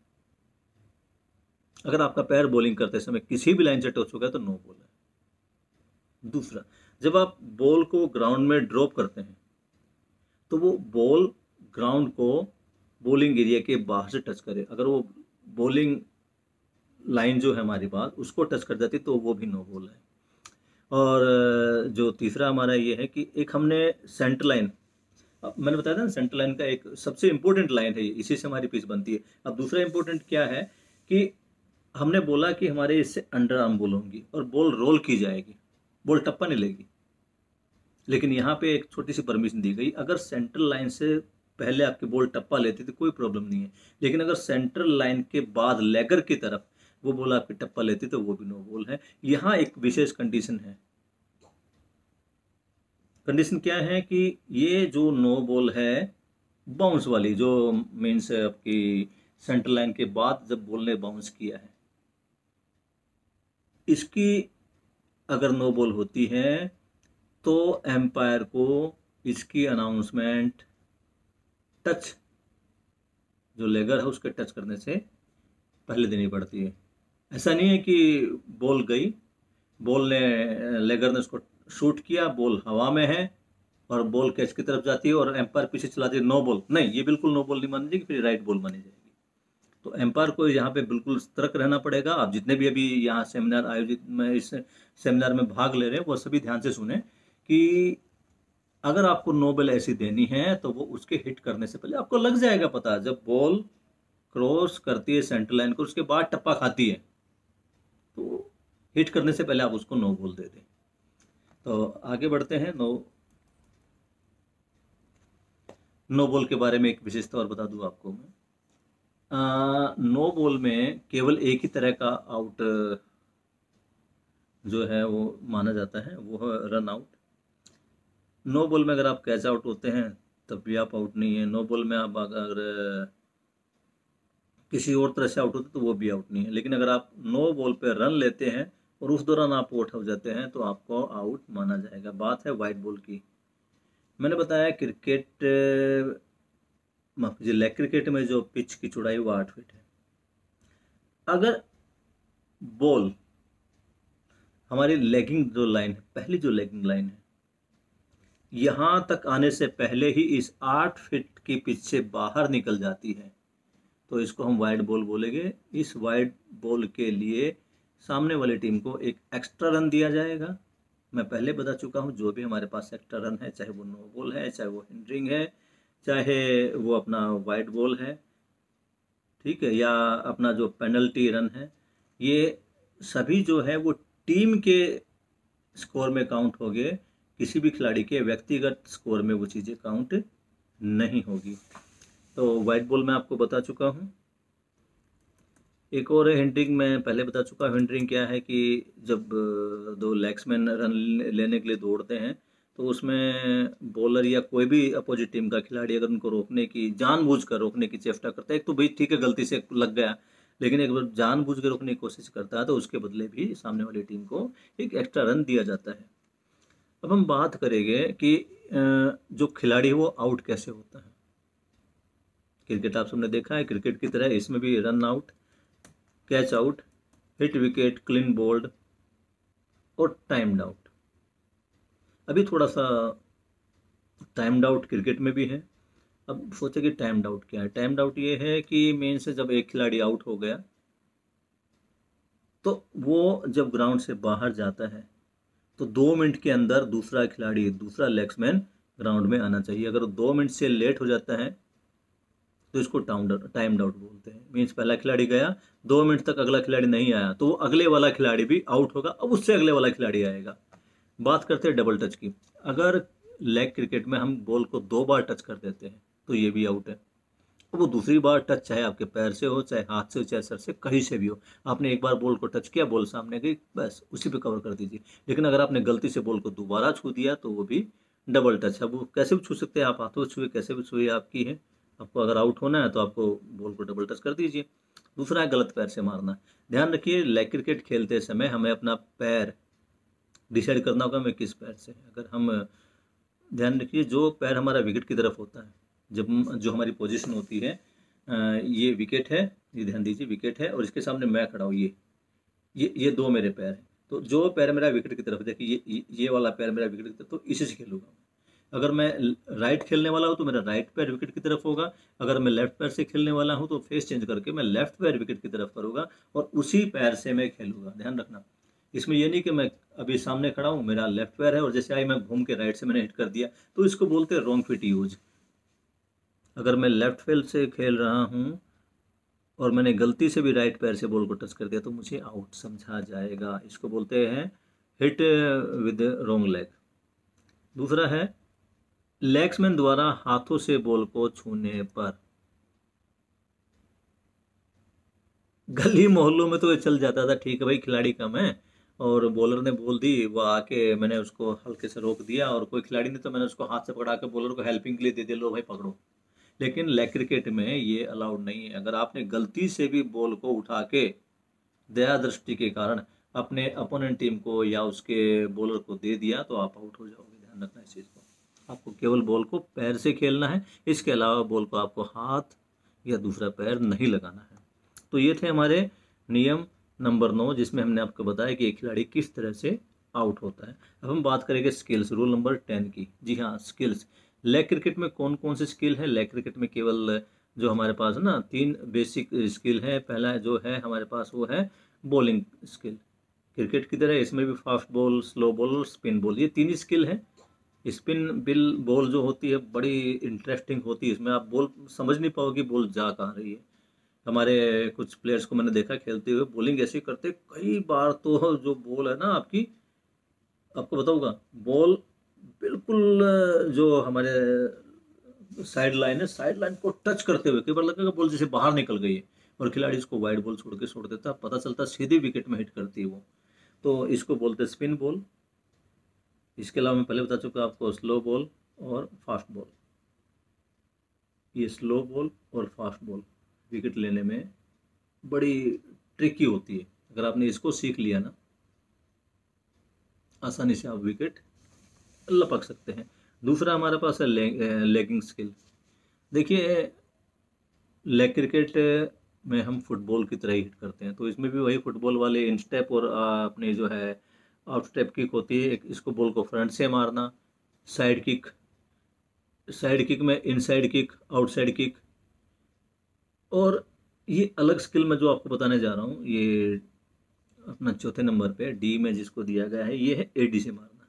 अगर आपका पैर बॉलिंग करते समय किसी भी लाइन से टच हो गया तो नो बॉल है। दूसरा, जब आप बॉल को ग्राउंड में ड्रॉप करते हैं तो वो बॉल ग्राउंड को बॉलिंग एरिया के बाहर से टच करे, अगर वो बॉलिंग लाइन जो है हमारी बात उसको टच कर जाती तो वो भी नो बॉल है। और जो तीसरा हमारा ये है कि एक हमने सेंटर लाइन, मैंने बताया था ना, सेंटर लाइन का एक सबसे इंपॉर्टेंट लाइन है, इसी से हमारी पिच बनती है। अब दूसरा इंपॉर्टेंट क्या है कि हमने बोला कि हमारे इससे अंडर आर्म बॉल होंगी और बॉल रोल की जाएगी, बॉल टप्पा नहीं लेगी। लेकिन यहाँ पे एक छोटी सी परमिशन दी गई, अगर सेंट्रल लाइन से पहले आपकी बॉल टप्पा लेती तो कोई प्रॉब्लम नहीं है, लेकिन अगर सेंट्रल लाइन के बाद लेगर की तरफ वो बॉल आपकी टप्पा लेती तो वो भी नो बॉल है। यहाँ एक विशेष कंडीशन है। कंडीशन क्या है कि ये जो नो बॉल है बाउंस वाली, जो मीन्स आपकी सेंट्रल लाइन के बाद जब बॉल ने बाउंस किया है, इसकी अगर नो बॉल होती है तो एम्पायर को इसकी अनाउंसमेंट टच, जो लेगर है उसके टच करने से पहले देनी पड़ती है। ऐसा नहीं है कि बॉल गई, बॉल ने, लेगर ने उसको शूट किया, बॉल हवा में है और बॉल कैच की तरफ जाती है और एम्पायर पीछे चला दी, नो बॉल। नहीं, ये बिल्कुल नो बॉल नहीं मानी जाएगी, फिर राइट बॉल मानी जाएगी। तो एम्पायर को यहाँ पे बिल्कुल सतर्क रहना पड़ेगा। आप जितने भी अभी यहाँ सेमिनार आयोजित में इस सेमिनार में भाग ले रहे हैं वो सभी ध्यान से सुने कि अगर आपको नो बॉल ऐसी देनी है तो वो उसके हिट करने से पहले आपको लग जाएगा पता, जब बॉल क्रॉस करती है सेंटर लाइन को उसके बाद टप्पा खाती है तो हिट करने से पहले आप उसको नो बॉल दे दें। तो आगे बढ़ते हैं। नो नो बॉल के बारे में एक विशेषता और बता दूं आपको मैं, आ, नो बॉल में केवल एक ही तरह का आउट जो है वो माना जाता है, वो है रन आउट। नो बॉल में अगर आप कैच आउट होते हैं तब भी आप आउट नहीं है। नो बॉल में आप अगर किसी और तरह से आउट होते तो वो भी आउट नहीं है। लेकिन अगर आप नो बॉल पे रन लेते हैं और उस दौरान आप आउट हो जाते हैं तो आपको आउट माना जाएगा। बात है वाइड बॉल की। मैंने बताया क्रिकेट, माफ कीजिए, लेग क्रिकेट में जो पिच की चौड़ाई वो आठ फीट है। अगर बॉल हमारी लेगिंग जो लाइन है, पहली जो लेगिंग लाइन है, यहां तक आने से पहले ही इस आठ फीट की पिच से बाहर निकल जाती है तो इसको हम वाइड बॉल बोलेंगे। इस वाइड बॉल के लिए सामने वाली टीम को एक एक्स्ट्रा रन दिया जाएगा। मैं पहले बता चुका हूं, जो भी हमारे पास एक्स्ट्रा रन है, चाहे वो नो बॉल है, चाहे वो हिंडरिंग है, चाहे वो अपना वाइड बॉल है, ठीक है, या अपना जो पेनल्टी रन है, ये सभी जो है वो टीम के स्कोर में काउंट हो गए, किसी भी खिलाड़ी के व्यक्तिगत स्कोर में वो चीज़ें काउंट नहीं होगी। तो वाइड बॉल मैं आपको बता चुका हूँ। एक और हिंडरिंग मैं पहले बता चुका हूँ। हिंडरिंग क्या है कि जब दो बैट्समैन रन लेने के लिए दौड़ते हैं तो उसमें बॉलर या कोई भी अपोजिट टीम का खिलाड़ी अगर उनको रोकने की, जानबूझकर रोकने की चेष्टा करता है, एक तो भाई ठीक है गलती से लग गया, लेकिन एक बार जानबूझ के रोकने की कोशिश करता है तो उसके बदले भी सामने वाली टीम को एक एक्स्ट्रा रन दिया जाता है। अब हम बात करेंगे कि जो खिलाड़ी है वो आउट कैसे होता है। क्रिकेट आप सबने देखा है, क्रिकेट की तरह इसमें भी run out catch out, hit wicket, clean bowled और टाइम्ड आउट। अभी थोड़ा सा टाइम्ड आउट क्रिकेट में भी है। अब सोचे कि टाइम्ड आउट क्या है। टाइम्ड आउट ये है कि मेन से जब एक खिलाड़ी आउट हो गया तो वो जब ग्राउंड से बाहर जाता है तो दो मिनट के अंदर दूसरा खिलाड़ी, दूसरा बैट्समैन ग्राउंड में आना चाहिए। अगर दो मिनट से लेट हो जाता है तो इसको टाइम्ड आउट बोलते हैं। मीन्स पहला खिलाड़ी गया, दो मिनट तक अगला खिलाड़ी नहीं आया तो वो अगले वाला खिलाड़ी भी आउट होगा, अब उससे अगले वाला खिलाड़ी आएगा। बात करते हैं डबल टच की। अगर लेग क्रिकेट में हम बॉल को दो बार टच कर देते हैं तो ये भी आउट है। वो दूसरी बार टच चाहे आपके पैर से हो, चाहे हाथ से हो, चाहे सर से, कहीं से भी हो। आपने एक बार बॉल को टच किया, बॉल सामने गई, बस उसी पे कवर कर दीजिए। लेकिन अगर आपने गलती से बॉल को दोबारा छू दिया तो वो भी डबल टच है। वो कैसे भी छू सकते हैं आप, हाथों से छुए, कैसे भी छुए, आपकी है। आपको अगर आउट होना है तो आपको बॉल को डबल टच कर दीजिए। दूसरा है गलत पैर से मारना। ध्यान रखिए, लेग क्रिकेट खेलते समय हमें अपना पैर डिसाइड करना होगा हमें किस पैर से। अगर हम, ध्यान रखिए, जो पैर हमारा विकेट की तरफ होता है, जब जो हमारी पोजीशन होती है, ये विकेट है, ये ध्यान दीजिए विकेट है और इसके सामने मैं खड़ा हूँ, ये ये ये दो मेरे पैर हैं। तो जो पैर मेरा विकेट की तरफ, देखिए ये ये वाला पैर मेरा विकेट की तरफ, तो इसी से खेलूंगा। अगर मैं राइट खेलने वाला हूँ तो मेरा राइट पैर विकेट की तरफ होगा। अगर मैं लेफ्ट पैर से खेलने वाला हूँ तो फेस चेंज करके मैं लेफ्ट पैर विकेट की तरफ करूँगा और उसी पैर से मैं खेलूंगा। ध्यान रखना, इसमें यह नहीं कि मैं अभी सामने खड़ा हूँ, मेरा लेफ्ट पैर है और जैसे आई मैं घूम के राइट से मैंने हिट कर दिया, तो इसको बोलते हैं रॉन्ग फिट यूज। अगर मैं लेफ्ट पैर से खेल रहा हूँ और मैंने गलती से भी राइट पैर से बॉल को टच कर दिया तो मुझे आउट समझा जाएगा। इसको बोलते हैं हिट विद रॉन्ग लेग। दूसरा है लेग्समैन द्वारा हाथों से बॉल को छूने पर। गली मोहल्लों में तो ये चल जाता था, ठीक है भाई खिलाड़ी कम है और बॉलर ने बोल दी, वो आके मैंने उसको हल्के से रोक दिया, और कोई खिलाड़ी नहीं तो मैंने उसको हाथ से पकड़ा के बॉलर को हेल्पिंग के लिए दे दिया, लो भाई पकड़ो। लेकिन लेग क्रिकेट में ये अलाउड नहीं है। अगर आपने गलती से भी बॉल को उठा के दया दृष्टि के कारण अपने अपोनेंट टीम को या उसके बॉलर को दे दिया तो आप आउट हो जाओगे। ध्यान रखना इस चीज़ को। आपको केवल बॉल को पैर से खेलना है, इसके अलावा बॉल को आपको हाथ या दूसरा पैर नहीं लगाना है। तो ये थे हमारे नियम नंबर नौ, जिसमें हमने आपको बताया कि एक खिलाड़ी किस तरह से आउट होता है। अब हम बात करेंगे स्किल्स, रूल नंबर टेन की। जी हाँ, स्किल्स। लेग क्रिकेट में कौन कौन सी स्किल है? लेग क्रिकेट में केवल जो हमारे पास है ना, तीन बेसिक स्किल है। पहला जो है हमारे पास वो है बॉलिंग स्किल। क्रिकेट की तरह इसमें भी फास्ट बॉल, स्लो बॉल और स्पिन बॉल, ये तीन ही स्किल है। स्पिन बिल बॉल जो होती है बड़ी इंटरेस्टिंग होती है, इसमें आप बॉल समझ नहीं पाओगे बॉल जा कहाँ रही है। हमारे कुछ प्लेयर्स को मैंने देखा खेलते हुए, बॉलिंग ऐसे करते कई बार तो जो बॉल है ना आपकी, आपको बताऊंगा, बॉल बिल्कुल जो हमारे साइड लाइन है, साइड लाइन को टच करते हुए कई बार लगेगा बॉल जैसे बाहर निकल गई है और खिलाड़ी इसको वाइड बॉल छोड़ के छोड़ देता है, पता चलता सीधे विकेट में हिट करती है वो। तो इसको बोलते हैं स्पिन बॉल। इसके अलावा मैं पहले बता चुका आपको स्लो बॉल और फास्ट बॉल। ये स्लो बॉल और फास्ट बॉल विकेट लेने में बड़ी ट्रिकी होती है। अगर आपने इसको सीख लिया ना, आसानी से आप विकेट लपक सकते हैं। दूसरा हमारे पास है ले, लेगिंग स्किल। देखिए, लेग क्रिकेट में हम फुटबॉल की तरह ही हिट करते हैं, तो इसमें भी वही फुटबॉल वाले इन स्टेप और अपने जो है आउट स्टेप किक होती है। एक इसको बॉल को फ्रंट से मारना, साइड किक, साइड किक में इनसाइड किक, आउटसाइड किक। और ये अलग स्किल में जो आपको बताने जा रहा हूँ, ये अपना चौथे नंबर पे डी में जिसको दिया गया है, ये है एडी से मारना।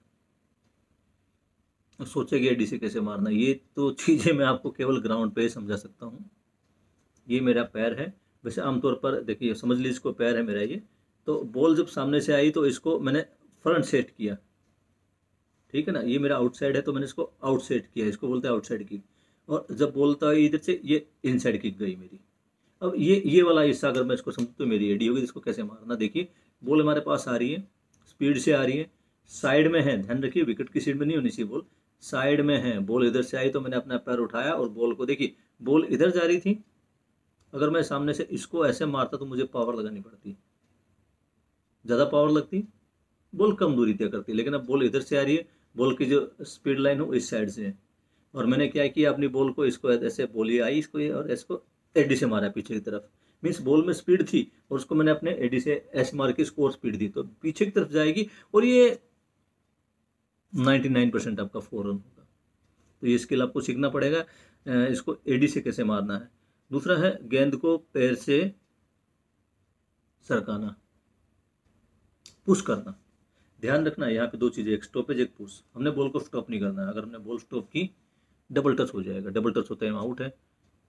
सोचेंगे एडी से कैसे मारना, ये तो चीज़ें मैं आपको केवल ग्राउंड पे ही समझा सकता हूँ। ये मेरा पैर है, वैसे आमतौर पर देखिए समझ लीजिए इसको पैर है मेरा ये, तो बॉल जब सामने से आई तो इसको मैंने फ्रंट सेट किया, ठीक है ना। ये मेरा आउटसाइड है तो मैंने इसको आउटसाइड किया, इसको बोलते हैं आउटसाइड किक। और जब बोलता है इधर से, ये इनसाइड किक गई मेरी। अब ये ये वाला हिस्सा अगर मैं इसको समझूँ तो मेरी एडी होगी। इसको कैसे मारना, देखिए बॉल हमारे पास आ रही है, स्पीड से आ रही है, साइड में है, ध्यान रखिए विकेट की साइड में नहीं होनी चाहिए बॉल, साइड में है। बॉल इधर से आई तो मैंने अपना पैर उठाया और बॉल को, देखिए बॉल इधर जा रही थी, अगर मैं सामने से इसको ऐसे मारता तो मुझे पावर लगानी पड़ती, ज़्यादा पावर लगती, बॉल कम दूरी तय करती। लेकिन अब बॉल इधर से आ रही है, बॉल की जो स्पीड लाइन हो इस साइड से है, और मैंने क्या किया अपनी बॉल को, इसको ऐसे बॉल आई इसको, और इसको एडी से मारा पीछे की तरफ। मीन्स बॉल में स्पीड थी और उसको मैंने अपने एडी से ऐसे मार के स्कोर स्पीड दी तो पीछे की तरफ जाएगी और ये निन्यानवे परसेंट आपका फोर रन होगा। तो ये स्किल आपको सीखना पड़ेगा, इसको एडी से कैसे मारना है। दूसरा है गेंद को पैर से सरकाना, पुश करना। ध्यान रखना यहाँ पे दो चीजें, एक स्टॉपेज एक पुश। हमने बॉल को स्टॉप नहीं करना है, अगर हमने बॉल स्टॉप की डबल टच हो जाएगा, डबल टच होता है आउट है।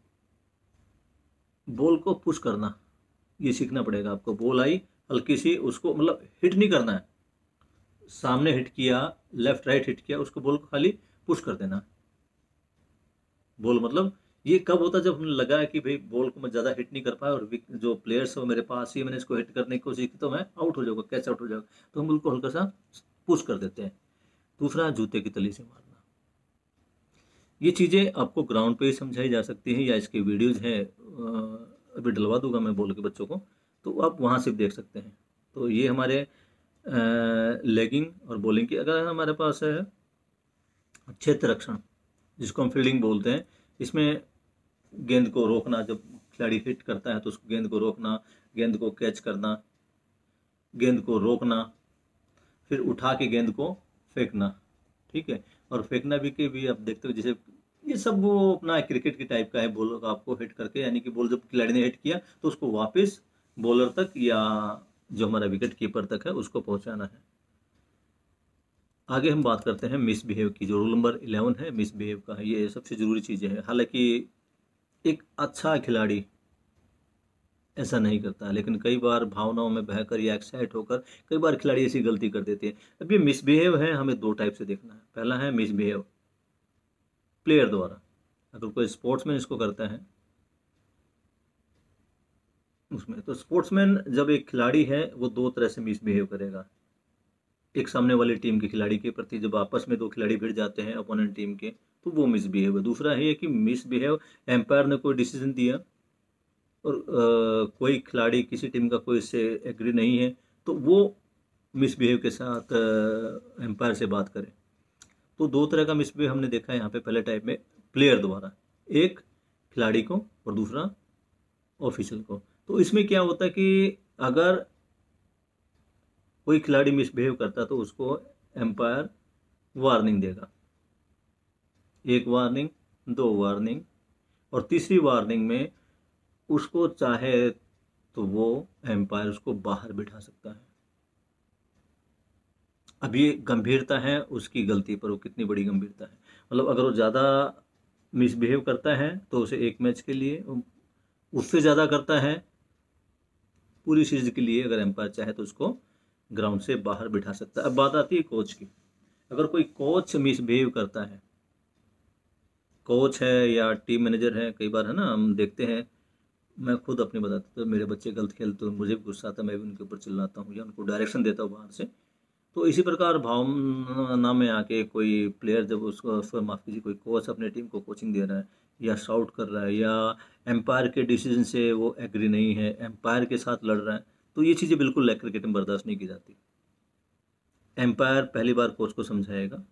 बॉल को पुश करना ये सीखना पड़ेगा आपको। बॉल आई हल्की सी, उसको मतलब हिट नहीं करना है, सामने हिट किया, लेफ्ट राइट हिट किया, उसको बॉल को खाली पुश कर देना। बॉल मतलब ये कब होता है, जब हमें लगा कि भाई बॉल को मैं ज़्यादा हिट नहीं कर पाया और जो प्लेयर्स हो मेरे पास ही, मैंने इसको हिट करने की कोशिश की तो मैं आउट हो जाऊंगा, कैच आउट हो जाऊंगा, तो हम बॉल को हल्का सा पुश कर देते हैं। दूसरा, जूते की तली से मारना। ये चीज़ें आपको ग्राउंड पे ही समझाई जा सकती हैं या इसके वीडियोज हैं, अभी डलवा दूंगा मैं बॉल के बच्चों को, तो आप वहाँ से भी देख सकते हैं। तो ये हमारे लेगिंग और बॉलिंग की। अगर हमारे पास है क्षेत्र रक्षण, जिसको हम फील्डिंग बोलते हैं, इसमें गेंद को रोकना, जब खिलाड़ी हिट करता है तो उसको गेंद को रोकना, गेंद को कैच करना, गेंद को रोकना, फिर उठा के गेंद को फेंकना। ठीक है, और फेंकना भी के भी आप देखते हो, जैसे ये सब वो अपना क्रिकेट की टाइप का है। बॉलर आपको हिट करके, यानी कि बॉल जब खिलाड़ी ने हिट किया तो उसको वापस बॉलर तक या जो हमारा विकेट कीपर तक है उसको पहुंचाना है। आगे हम बात करते हैं मिसबिहेव की। जो रूल नंबर इलेवन है मिसबिहेव का है, ये सबसे ज़रूरी चीज़ें हैं। हालांकि एक अच्छा खिलाड़ी ऐसा नहीं करता है, लेकिन कई बार भावनाओं में बहकर या एक्साइट होकर कई बार खिलाड़ी ऐसी गलती कर देते हैं। अब ये मिसबिहेव है, हमें दो टाइप से देखना है। पहला है मिसबिहेव प्लेयर द्वारा, अगर कोई स्पोर्ट्समैन इसको करता है उसमें, तो स्पोर्ट्समैन जब एक खिलाड़ी है वो दो तरह से मिसबिहेव करेगा। एक सामने वाली टीम के खिलाड़ी के प्रति, जब आपस में दो खिलाड़ी भिड़ जाते हैं अपोनेंट टीम के, तो वो मिसबिहेव है। दूसरा है कि मिसबिहेव, एम्पायर ने कोई डिसीजन दिया और आ, कोई खिलाड़ी किसी टीम का कोई इससे एग्री नहीं है, तो वो मिसबिहेव के साथ एम्पायर से बात करे। तो दो तरह का मिसबिहेव हमने देखा है यहाँ पे। पहले टाइप में प्लेयर द्वारा, एक खिलाड़ी को और दूसरा ऑफिशियल को। तो इसमें क्या होता है कि अगर कोई खिलाड़ी मिसबिहेव करता तो उसको एम्पायर वार्निंग देगा, एक वार्निंग, दो वार्निंग, और तीसरी वार्निंग में उसको चाहे तो वो एम्पायर उसको बाहर बिठा सकता है। अब ये गंभीरता है उसकी गलती पर, वो कितनी बड़ी गंभीरता है। मतलब अगर वो ज़्यादा मिसबिहेव करता है तो उसे एक मैच के लिए, उससे ज़्यादा करता है पूरी सीरीज के लिए, अगर एम्पायर चाहे तो उसको ग्राउंड से बाहर बिठा सकता है। अब बात आती है कोच की। अगर कोई कोच मिसबिहेव करता है, कोच है या टीम मैनेजर है, कई बार है ना हम देखते हैं, मैं खुद अपने बताता तो मेरे बच्चे गलत खेलते तो मुझे भी गुस्सा आता, मैं भी उनके ऊपर चिल्लाता हूँ या उनको डायरेक्शन देता हूँ बाहर से। तो इसी प्रकार भावना में आके कोई प्लेयर जब उसको, माफ़ कीजिए, कोई कोच अपने टीम को कोचिंग दे रहा है या शाउट कर रहा है या एम्पायर के डिसीजन से वो एग्री नहीं है, एम्पायर के साथ लड़ रहा है, तो ये चीज़ें बिल्कुल क्रिकेट में बर्दाश्त नहीं की जाती। एम्पायर पहली बार कोच को समझाएगा,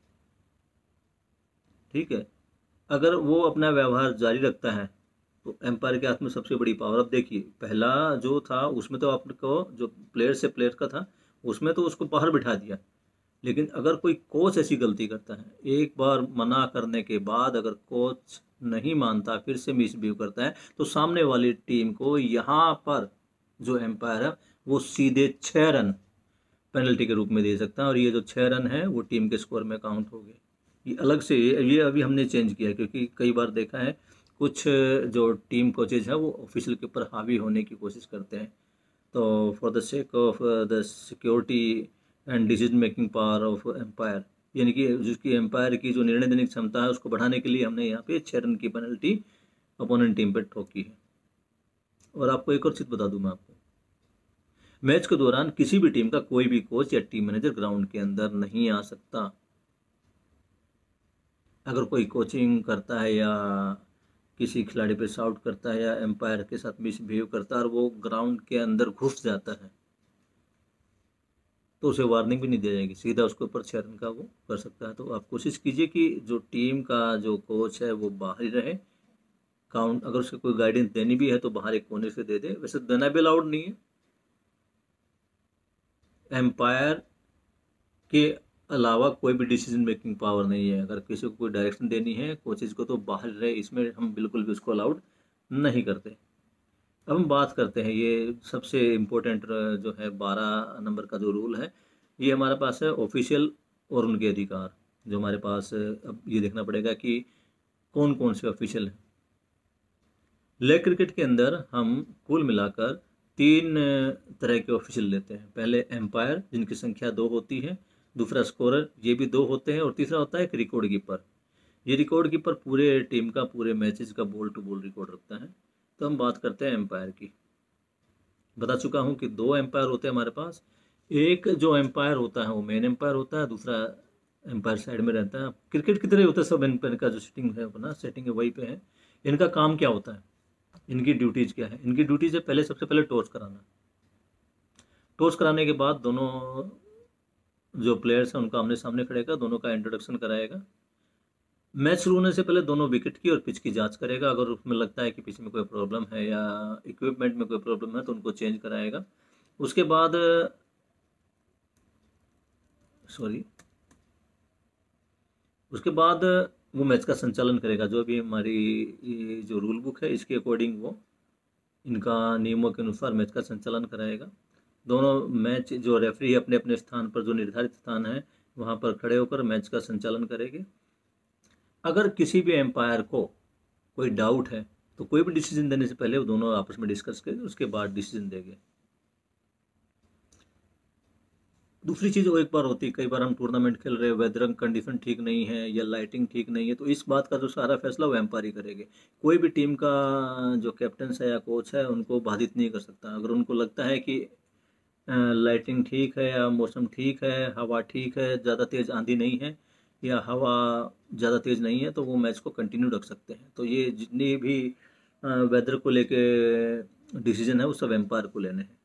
ठीक है, अगर वो अपना व्यवहार जारी रखता है तो एम्पायर के हाथ में सबसे बड़ी पावर। अब देखिए, पहला जो था उसमें तो आपको जो प्लेयर से प्लेयर का था उसमें तो उसको बाहर बिठा दिया, लेकिन अगर कोई कोच ऐसी गलती करता है, एक बार मना करने के बाद अगर कोच नहीं मानता, फिर से मिसबिहेव करता है, तो सामने वाली टीम को यहाँ पर जो एम्पायर है वो सीधे छः रन पेनल्टी के रूप में दे सकता है, और ये जो छः रन है वो टीम के स्कोर में काउंट हो गए। ये अलग से, ये अभी हमने चेंज किया, क्योंकि कई बार देखा है कुछ जो टीम कोचेज है वो ऑफिशियल के ऊपर हावी होने की कोशिश करते हैं। तो for the sake of the security and decision making power of umpire, यानी कि जिसकी एम्पायर की जो निर्णय देने की क्षमता है उसको बढ़ाने के लिए हमने यहाँ पे छः रन की पेनल्टी अपोनेंट टीम पर ठोकी है। और आपको एक और चीज़ बता दूं मैं आपको, मैच के दौरान किसी भी टीम का कोई भी कोच या टीम मैनेजर ग्राउंड के अंदर नहीं आ सकता। अगर कोई कोचिंग करता है या किसी खिलाड़ी पे शाउट करता है या एम्पायर के साथ मिसबिहेव करता है और वो ग्राउंड के अंदर घुस जाता है, तो उसे वार्निंग भी नहीं दी जाएगी, सीधा उसके ऊपर छः रन का वो कर सकता है। तो आप कोशिश कीजिए कि जो टीम का जो कोच है वो बाहर ही रहे, काउंट, अगर उसे कोई गाइडेंस देनी भी है तो बाहर एक कोने से दे दे, वैसे देना भी अलाउड नहीं है। एम्पायर के अलावा कोई भी डिसीजन मेकिंग पावर नहीं है। अगर किसी को कोई डायरेक्शन देनी है कोचेज को तो बाहर रहे, इसमें हम बिल्कुल भी उसको अलाउड नहीं करते। अब हम बात करते हैं, ये सबसे इम्पोर्टेंट जो है बारह नंबर का जो रूल है, ये हमारे पास है ऑफिशियल और उनके अधिकार। जो हमारे पास, अब ये देखना पड़ेगा कि कौन कौन से ऑफिशियल हैं। लेग क्रिकेट के अंदर हम कुल मिलाकर तीन तरह के ऑफिशियल लेते हैं। पहले एम्पायर जिनकी संख्या दो होती है, दूसरा स्कोरर, ये भी दो होते हैं, और तीसरा होता है एक रिकॉर्ड कीपर। ये रिकॉर्ड कीपर पूरे टीम का, पूरे मैचेस का बॉल टू बॉल रिकॉर्ड रखता है। तो हम बात करते हैं एम्पायर की। बता चुका हूँ कि दो एम्पायर होते हैं हमारे पास। एक जो एम्पायर होता है वो मेन एम्पायर होता है, दूसरा एम्पायर साइड में रहता है। क्रिकेट की तरह होता है सब, एम्पायर का जो सेटिंग है अपना सेटिंग है वही पे है। इनका काम क्या होता है, इनकी ड्यूटीज क्या है? इनकी ड्यूटीज है पहले, सबसे पहले टॉस कराना। टॉस कराने के बाद दोनों जो प्लेयर्स हैं उनका आमने सामने खड़ेगा, दोनों का इंट्रोडक्शन कराएगा। मैच शुरू होने से पहले दोनों विकेट की और पिच की जांच करेगा। अगर उसमें लगता है कि पिच में कोई प्रॉब्लम है या इक्विपमेंट में कोई प्रॉब्लम है तो उनको चेंज कराएगा। उसके बाद सॉरी उसके बाद वो मैच का संचालन करेगा। जो भी हमारी ये जो रूल बुक है इसके अकॉर्डिंग वो इनका नियमों के अनुसार मैच का संचालन कराएगा। दोनों मैच जो रेफरी अपने अपने स्थान पर, जो निर्धारित स्थान है वहाँ पर खड़े होकर मैच का संचालन करेंगे। अगर किसी भी एम्पायर को कोई डाउट है तो कोई भी डिसीजन देने से पहले वो दोनों आपस में डिस्कस करेंगे, उसके बाद डिसीजन देंगे। दूसरी चीज़ वो एक बार होती है, कई बार हम टूर्नामेंट खेल रहे हैं, वेदर कंडीशन ठीक नहीं है या लाइटिंग ठीक नहीं है, तो इस बात का जो सारा फैसला वो एम्पायर ही करेंगे। कोई भी टीम का जो कैप्टन है या कोच है उनको बाधित नहीं कर सकता। अगर उनको लगता है कि लाइटिंग ठीक है या मौसम ठीक है, हवा ठीक है, ज़्यादा तेज़ आंधी नहीं है या हवा ज़्यादा तेज़ नहीं है, तो वो मैच को कंटिन्यू रख सकते हैं। तो ये जितनी भी वेदर को लेके डिसीजन है वो सब एम्पायर को लेने हैं।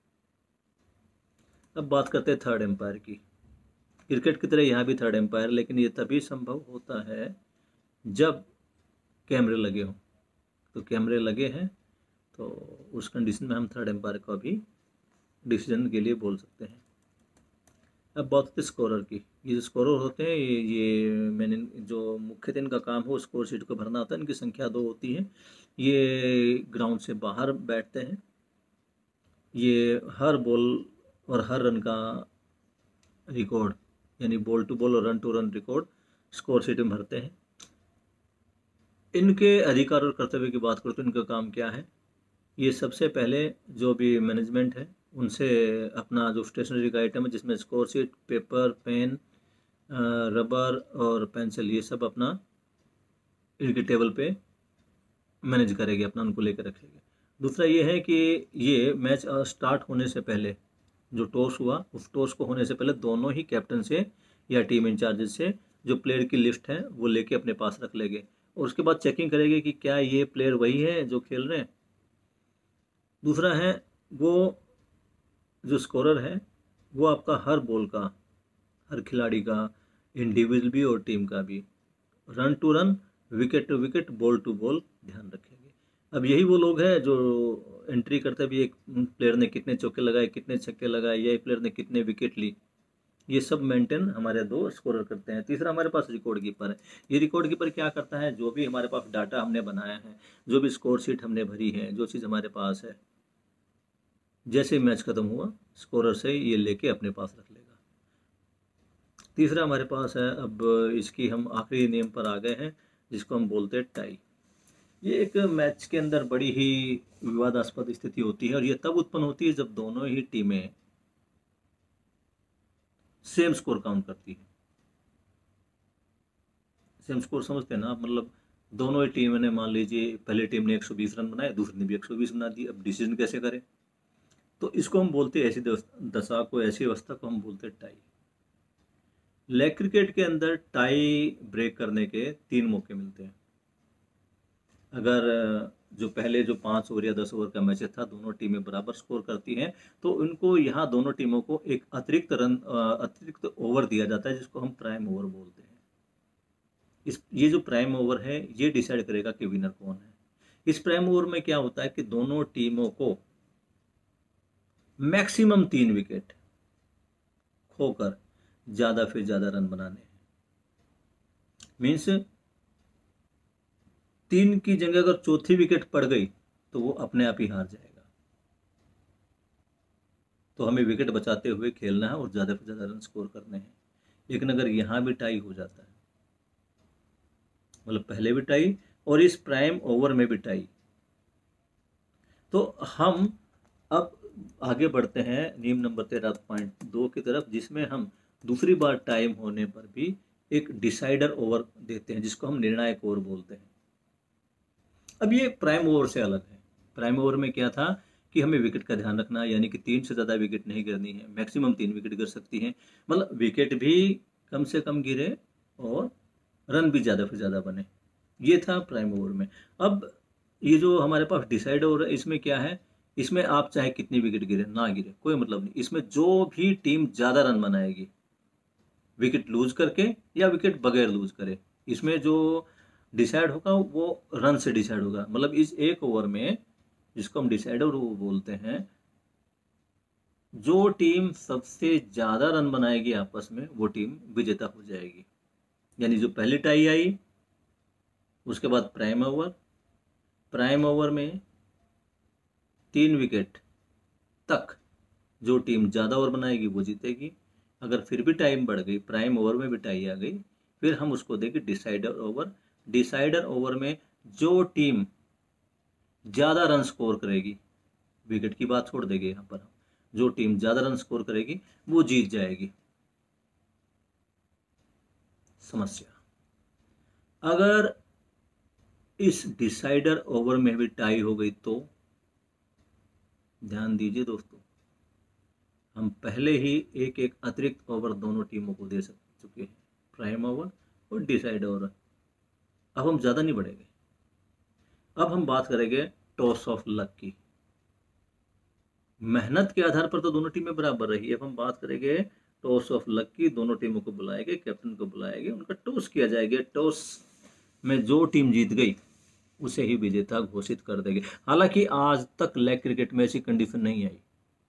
अब बात करते हैं थर्ड एम्पायर की। क्रिकेट की तरह यहाँ भी थर्ड एम्पायर, लेकिन ये तभी संभव होता है जब कैमरे लगे हों। तो कैमरे लगे हैं तो उस कंडीशन में हम थर्ड एम्पायर को भी डिसीजन के लिए बोल सकते हैं। अब बात होती है स्कोरर की। ये जो स्कोरर होते हैं ये ये मैंने जो मुख्यतः इनका काम हो स्कोर शीट को भरना होता है। इनकी संख्या दो होती है। ये ग्राउंड से बाहर बैठते हैं। ये हर बॉल और हर रन का रिकॉर्ड, यानी बॉल टू बॉल और run to run record score sheet में भरते हैं। इनके अधिकार और कर्तव्य की बात करो तो इनका काम क्या है। ये सबसे पहले जो भी मैनेजमेंट है उनसे अपना जो स्टेशनरी का आइटम है जिसमें score sheet, paper, pen, rubber और पेंसिल, ये सब अपना इनके टेबल पे मैनेज करेंगे, अपना उनको लेकर रखेंगे। दूसरा ये है कि ये मैच स्टार्ट होने से पहले जो टॉस हुआ उस टॉस को होने से पहले दोनों ही कैप्टन से या टीम इंचार्ज से जो प्लेयर की लिस्ट है वो लेके अपने पास रख लेंगे, और उसके बाद चेकिंग करेंगे कि क्या ये प्लेयर वही है जो खेल रहे हैं। दूसरा है वो जो स्कोरर है वो आपका हर बॉल का, हर खिलाड़ी का, इंडिविजुअल भी और टीम का भी, run to run, wicket to wicket, ball to ball ध्यान रखेंगे। अब यही वो लोग हैं जो एंट्री करते भी एक प्लेयर ने कितने चौके लगाए, कितने छक्के लगाए, या एक प्लेयर ने कितने विकेट ली, ये सब मेंटेन हमारे दो स्कोरर करते हैं। तीसरा हमारे पास रिकॉर्ड कीपर है। ये रिकॉर्ड कीपर क्या करता है, जो भी हमारे पास डाटा हमने बनाया है, जो भी स्कोर शीट हमने भरी है, जो चीज़ हमारे पास है, जैसे मैच खत्म हुआ स्कोरर से ये लेके अपने पास रख लेगा। तीसरा हमारे पास है, अब इसकी हम आखिरी नियम पर आ गए हैं जिसको हम बोलते हैं टाई। ये एक मैच के अंदर बड़ी ही विवादास्पद स्थिति होती है और ये तब उत्पन्न होती है जब दोनों ही टीमें सेम स्कोर काउंट करती है। सेम स्कोर समझते हैं ना आप, मतलब दोनों ही टीम ने, मान लीजिए पहली टीम ने एक सौ बीस रन बनाए, दूसरी ने भी एक सौ बीस बना दिए। अब डिसीजन कैसे करें, तो इसको हम बोलते हैं, ऐसी दशा को, ऐसी अवस्था को हम बोलते हैं टाई। लेग क्रिकेट के अंदर टाई ब्रेक करने के तीन मौके मिलते हैं। अगर जो पहले जो पाँच ओवर या दस ओवर का मैच था दोनों टीमें बराबर स्कोर करती हैं तो उनको यहाँ दोनों टीमों को एक अतिरिक्त रन अतिरिक्त ओवर दिया जाता है जिसको हम प्राइम ओवर बोलते हैं। इस ये जो प्राइम ओवर है ये डिसाइड करेगा कि विनर कौन है। इस प्राइम ओवर में क्या होता है कि दोनों टीमों को मैक्सिमम तीन विकेट खोकर ज्यादा फिर ज्यादा रन बनाने हैं। मीन्स तीन की जगह अगर चौथी विकेट पड़ गई तो वो अपने आप ही हार जाएगा। तो हमें विकेट बचाते हुए खेलना है और ज्यादा से ज्यादा रन स्कोर करने हैं। लेकिन अगर यहां भी टाई हो जाता है, मतलब पहले भी टाई और इस प्राइम ओवर में भी टाई, तो हम अब आगे बढ़ते हैं नियम नंबर तेरह पॉइंट दो की तरफ, जिसमें हम दूसरी बार टाइम होने पर भी एक डिसाइडर ओवर देते हैं, जिसको हम निर्णायक ओवर बोलते हैं। अब ये प्राइम ओवर से अलग है। प्राइम ओवर में क्या था कि हमें विकेट का ध्यान रखना है, यानी कि तीन से ज़्यादा विकेट नहीं गिरनी है, मैक्सिमम तीन विकेट गिर सकती हैं, मतलब विकेट भी कम से कम गिरे और रन भी ज़्यादा से ज़्यादा बने। ये था प्राइम ओवर में। अब ये जो हमारे पास डिसाइड ओवर है, इसमें क्या है, इसमें आप चाहे कितनी विकेट गिरे ना गिरे कोई मतलब नहीं, इसमें जो भी टीम ज़्यादा रन बनाएगी विकेट लूज करके या विकेट बगैर लूज करे, इसमें जो डिसाइड होगा वो रन से डिसाइड होगा। मतलब इस एक ओवर में, जिसको हम डिसाइडर ओवर बोलते हैं, जो टीम सबसे ज्यादा रन बनाएगी आपस में वो टीम विजेता हो जाएगी। यानी जो पहली टाई आई, उसके बाद प्राइम ओवर, प्राइम ओवर में तीन विकेट तक जो टीम ज्यादा ओवर बनाएगी वो जीतेगी। अगर फिर भी टाइम बढ़ गई, प्राइम ओवर में भी टाई आ गई, फिर हम उसको देंगे डिसाइडर ओवर। डिसाइडर ओवर में जो टीम ज्यादा रन स्कोर करेगी, विकेट की बात छोड़ देंगे यहाँ पर हम, जो टीम ज्यादा रन स्कोर करेगी वो जीत जाएगी। समस्या, अगर इस डिसाइडर ओवर में भी टाई हो गई तो ध्यान दीजिए दोस्तों, हम पहले ही एक एक अतिरिक्त ओवर दोनों टीमों को दे चुके हैं, प्राइम ओवर और डिसाइड ओवर। अब हम ज़्यादा नहीं बढ़ेंगे। अब हम बात करेंगे टॉस ऑफ लक की। मेहनत के आधार पर तो दोनों टीमें बराबर रही। अब हम बात करेंगे टॉस ऑफ लक की। दोनों टीमों को बुलाएंगे, कैप्टन को बुलाएंगे, उनका टॉस किया जाएगा। टॉस में जो टीम जीत गई उसे ही विजेता घोषित कर देंगे। हालांकि आज तक लेग क्रिकेट में ऐसी कंडीशन नहीं आई,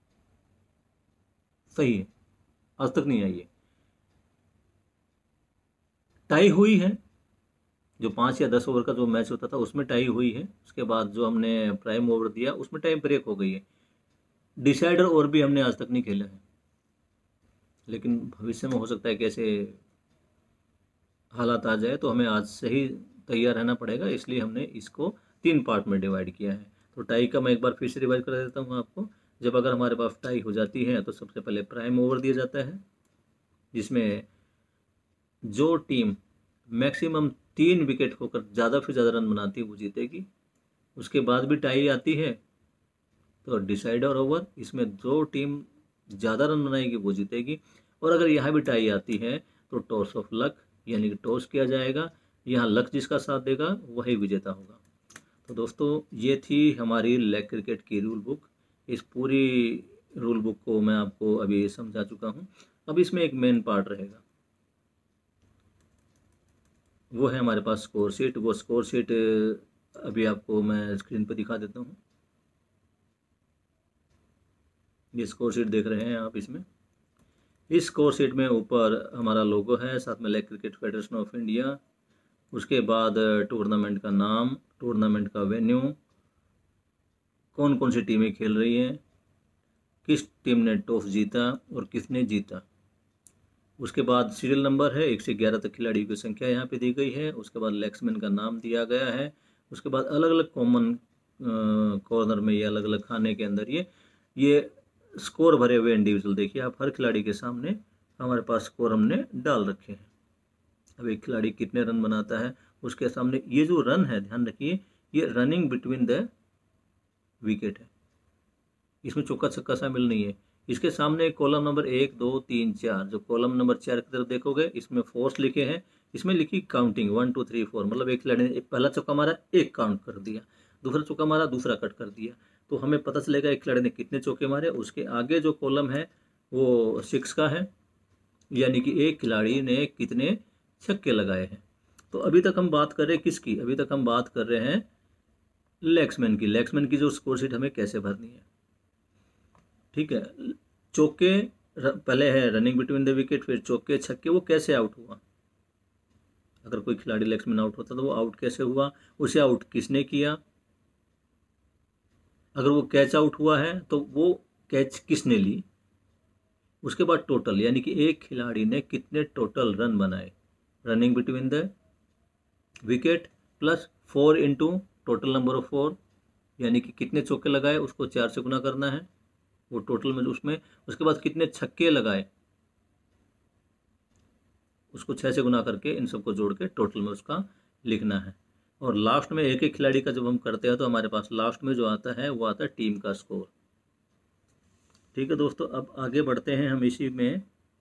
सही है, आज तक नहीं आई है। टाई हुई है, जो पाँच या दस ओवर का जो मैच होता था उसमें टाई हुई है। उसके बाद जो हमने प्राइम ओवर दिया उसमें टाइम ब्रेक हो गई है। डिसाइडर ओवर भी हमने आज तक नहीं खेला है, लेकिन भविष्य में हो सकता है कि ऐसे हालात आ जाए तो हमें आज से ही तैयार रहना पड़ेगा। इसलिए हमने इसको तीन पार्ट में डिवाइड किया है। तो टाई का मैं एक बार फिर से रिवाइज कर देता हूँ आपको। जब अगर हमारे पास टाई हो जाती है तो सबसे पहले प्राइम ओवर दिया जाता है, जिसमें जो टीम मैक्सिमम तीन विकेट होकर ज़्यादा से ज़्यादा रन बनाती है वो जीतेगी। उसके बाद भी टाई आती है तो डिसाइडर ओवर, इसमें जो टीम ज़्यादा रन बनाएगी वो जीतेगी। और अगर यहाँ भी टाई आती है तो टॉस ऑफ लक, यानी कि टॉस किया जाएगा, यहाँ लक जिसका साथ देगा वही विजेता होगा। तो दोस्तों ये थी हमारी लेग क्रिकेट की रूल बुक। इस पूरी रूल बुक को मैं आपको अभी समझा चुका हूँ। अब इसमें एक मेन पार्ट रहेगा, वो है हमारे पास स्कोर शीट। वो स्कोर शीट अभी आपको मैं स्क्रीन पर दिखा देता हूँ। ये स्कोर शीट देख रहे हैं आप। इसमें इस स्कोर शीट में ऊपर हमारा लोगो है, साथ में leg cricket federation of India, उसके बाद टूर्नामेंट का नाम, टूर्नामेंट का वेन्यू, कौन कौन सी टीमें खेल रही हैं, किस टीम ने टॉस जीता और किसने जीता। उसके बाद सीरियल नंबर है, एक से ग्यारह तक खिलाड़ियों की संख्या यहाँ पे दी गई है। उसके बाद बैट्समैन का नाम दिया गया है। उसके बाद अलग अलग कॉमन कॉर्नर में, ये अलग अलग खाने के अंदर ये ये स्कोर भरे हुए इंडिविजुअल देखिए आप, हर खिलाड़ी के सामने हमारे पास स्कोर हमने डाल रखे हैं। अब एक खिलाड़ी कितने रन बनाता है उसके सामने ये जो रन है, ध्यान रखिए, ये रनिंग बिटवीन द विकेट है, इसमें चौका छक्का शामिल नहीं है। इसके सामने कॉलम नंबर एक दो तीन चार, जो कॉलम नंबर चार की तरफ देखोगे इसमें फोर्स लिखे हैं, इसमें लिखी counting one two three four, मतलब एक खिलाड़ी ने एक पहला चौका मारा एक काउंट कर दिया, दूसरा चौका मारा दूसरा कट कर दिया, तो हमें पता चलेगा एक खिलाड़ी ने कितने चौके मारे। उसके आगे जो कॉलम है वो सिक्स का है, यानी कि एक खिलाड़ी ने कितने छक्के लगाए हैं। तो अभी तक हम बात कर रहे हैं किसकी, अभी तक हम बात कर रहे हैं लेग्समैन की लेग्समैन की जो स्कोर शीट हमें कैसे भरनी है। ठीक है, चौके पहले है रनिंग बिटवीन द विकेट, फिर चौके छक्के, वो कैसे आउट हुआ। अगर कोई खिलाड़ी लेग्समैन आउट होता तो वो आउट कैसे हुआ, उसे आउट किसने किया, अगर वो कैच आउट हुआ है तो वो कैच किसने ली। उसके बाद टोटल, यानी कि एक खिलाड़ी ने कितने टोटल रन बनाए, running between the wicket plus four into total number of four, यानी कि कितने चौके लगाए उसको चार से गुना करना है वो टोटल में उसमें। उसके बाद कितने छक्के लगाए उसको छः से गुना करके इन सबको जोड़ के टोटल में उसका लिखना है। और लास्ट में एक एक खिलाड़ी का जब हम करते हैं तो हमारे पास लास्ट में जो आता है वो आता है टीम का स्कोर। ठीक है दोस्तों, अब आगे बढ़ते हैं हम इसी में।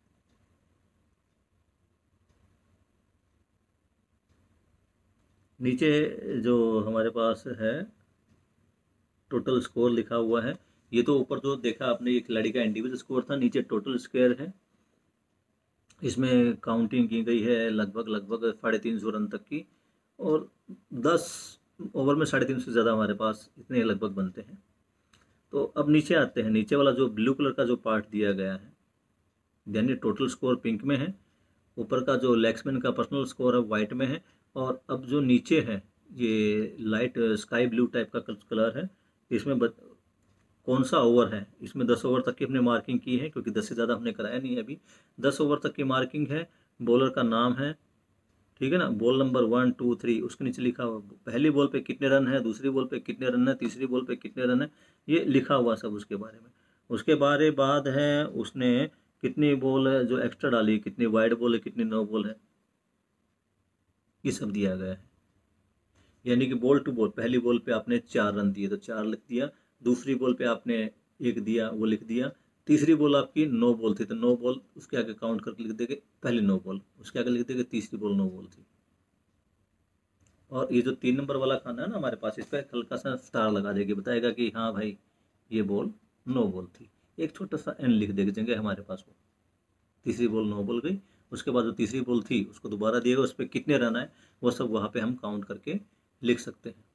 नीचे जो हमारे पास है टोटल स्कोर लिखा हुआ है, ये तो ऊपर जो देखा आपने ये खिलाड़ी का इंडिविजुअल स्कोर था, नीचे टोटल स्कोर है। इसमें काउंटिंग की गई है लगभग लगभग साढ़े तीन सौ रन तक की, और दस ओवर में साढ़े तीन सौ से ज़्यादा हमारे पास इतने लगभग बनते हैं। तो अब नीचे आते हैं, नीचे वाला जो ब्लू कलर का जो पार्ट दिया गया है, यानी टोटल स्कोर पिंक में है, ऊपर का जो लेग्समैन का पर्सनल स्कोर है वाइट में है, और अब जो नीचे है ये लाइट स्काई ब्लू टाइप का कलर है, इसमें बत, कौन सा ओवर है, इसमें दस ओवर तक की हमने मार्किंग की है क्योंकि दस से ज़्यादा हमने कराया नहीं है अभी। दस ओवर तक की मार्किंग है, बॉलर का नाम है, ठीक है ना, ball number one two three, उसके नीचे लिखा हुआ पहली बॉल पे कितने रन है, दूसरी बॉल पे कितने रन है, तीसरी बॉल पे कितने रन है, ये लिखा हुआ सब उसके बारे में। उसके बारे बाद है उसने कितनी बॉल है जो एक्स्ट्रा डाली, कितनी वाइड बॉल है, कितनी नो बॉल है, ये सब दिया गया है। यानी कि बॉल टू बॉल, पहली बॉल पे आपने चार रन दिए तो चार लिख दिया, दूसरी बॉल पे आपने एक दिया वो लिख दिया, तीसरी बॉल आपकी नो बॉल थी तो नो बॉल उसके आगे काउंट करके लिख देंगे पहली नो बॉल, उसके आगे लिख देंगे तीसरी बॉल नो बॉल थी। और ये जो तीन नंबर वाला खाना है ना हमारे पास, इस पर हल्का सा स्टार लगा देगी, बताएगा कि हाँ भाई ये बॉल नो बॉल थी, एक छोटा सा एन लिख देंगे हमारे पास, वो तीसरी बॉल नो बॉल गई। उसके बाद जो तीसरी बॉल थी उसको दोबारा दिएगा, उस पर कितने रन आए वो सब वहाँ पे हम काउंट करके लिख सकते हैं।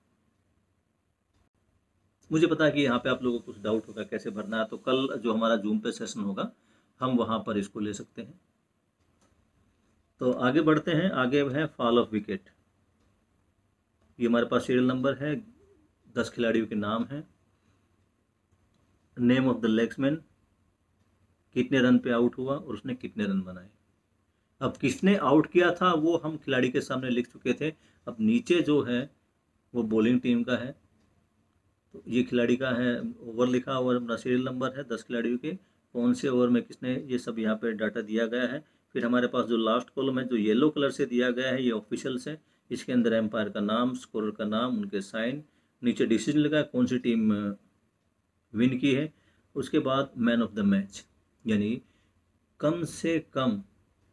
मुझे पता है कि यहाँ पे आप लोगों को कुछ डाउट होगा कैसे भरना है, तो कल जो हमारा जूम पे सेशन होगा हम वहाँ पर इसको ले सकते हैं। तो आगे बढ़ते हैं, आगे है फॉल ऑफ विकेट। ये हमारे पास सीरियल नंबर है, दस खिलाड़ियों के नाम हैं, नेम ऑफ द लेग्समैन, कितने रन पे आउट हुआ और उसने कितने रन बनाए। अब किसने आउट किया था वो हम खिलाड़ी के सामने लिख चुके थे। अब नीचे जो है वो बॉलिंग टीम का है, तो ये खिलाड़ी का है ओवर लिखा हुआ, अपना सीरियल नंबर है, दस खिलाड़ियों के कौन से ओवर में किसने, ये सब यहाँ पे डाटा दिया गया है। फिर हमारे पास जो लास्ट कॉलम है जो येलो कलर से दिया गया है ये ऑफिशियल्स है, इसके अंदर एम्पायर का नाम, स्कोरर का नाम, उनके साइन, नीचे डिसीजन लिखा है कौन सी टीम विन की है। उसके बाद मैन ऑफ द मैच, यानी कम से कम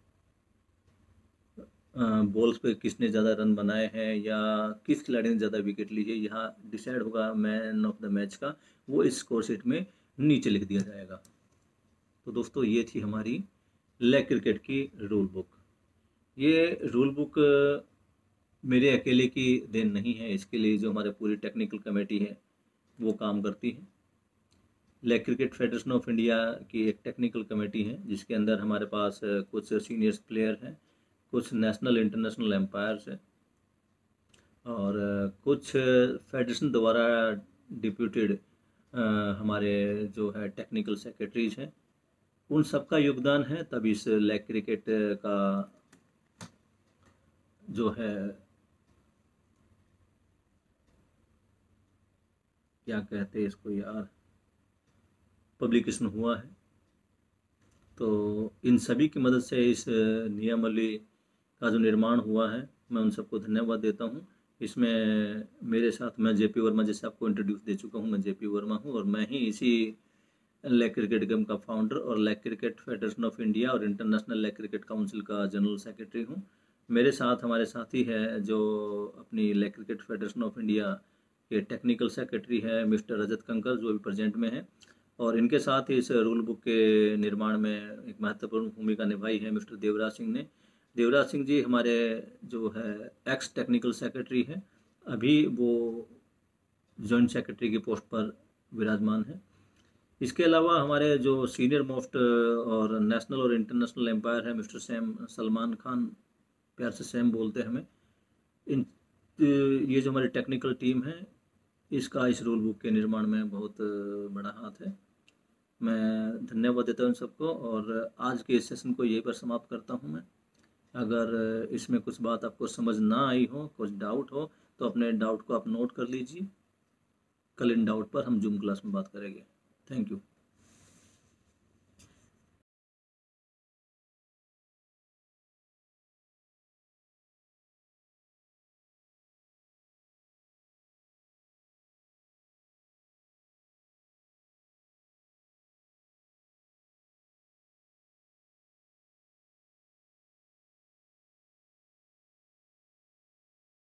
बॉल्स पे किसने ज़्यादा रन बनाए हैं या किस खिलाड़ी ने ज़्यादा विकेट ली है, यहाँ डिसाइड होगा मैन ऑफ द मैच का, वो इस स्कोर शीट में नीचे लिख दिया जाएगा। तो दोस्तों ये थी हमारी लेग क्रिकेट की रूल बुक। ये रूल बुक मेरे अकेले की देन नहीं है, इसके लिए जो हमारे पूरी टेक्निकल कमेटी है वो काम करती है। Leg cricket federation of India की एक टेक्निकल कमेटी है जिसके अंदर हमारे पास कुछ सीनियर्स प्लेयर हैं, कुछ नेशनल इंटरनेशनल एम्पायर्स हैं, और कुछ फेडरेशन द्वारा डिप्यूटेड हमारे जो है टेक्निकल सेक्रेटरीज हैं, उन सबका योगदान है, तब इस लेग क्रिकेट का जो है क्या कहते हैं इसको यार, पब्लिकेशन हुआ है। तो इन सभी की मदद से इस नियमावली का जो निर्माण हुआ है, मैं उन सबको धन्यवाद देता हूँ। इसमें मेरे साथ मैं जेपी वर्मा, जैसे आपको इंट्रोड्यूस दे चुका हूँ, मैं जेपी वर्मा हूँ और मैं ही इसी लेग क्रिकेट गेम का फाउंडर और leg cricket federation of India और इंटरनेशनल लेग क्रिकेट काउंसिल का जनरल सेक्रेटरी हूँ। मेरे साथ हमारे साथी है जो अपनी leg cricket federation of India के टेक्निकल सेक्रेटरी है मिस्टर रजत कंकर, जो अभी प्रेजेंट में है, और इनके साथ ही इस रूल बुक के निर्माण में एक महत्वपूर्ण भूमिका निभाई है मिस्टर देवराज सिंह ने। देवराज सिंह जी हमारे जो है एक्स टेक्निकल सेक्रेटरी हैं, अभी वो जॉइंट सेक्रेटरी की पोस्ट पर विराजमान है। इसके अलावा हमारे जो सीनियर मोस्ट और नेशनल और इंटरनेशनल एम्पायर है मिस्टर सैम सलमान खान, प्यार से सैम बोलते हैं हमें, इन ये जो हमारी टेक्निकल टीम है इसका इस रूल बुक के निर्माण में बहुत बड़ा हाथ है। मैं धन्यवाद देता हूँ सबको और आज के इस सेशन को यहीं पर समाप्त करता हूँ मैं। अगर इसमें कुछ बात आपको समझ ना आई हो, कुछ डाउट हो, तो अपने डाउट को आप नोट कर लीजिए। कल इन डाउट पर हम जूम क्लास में बात करेंगे। Thank you.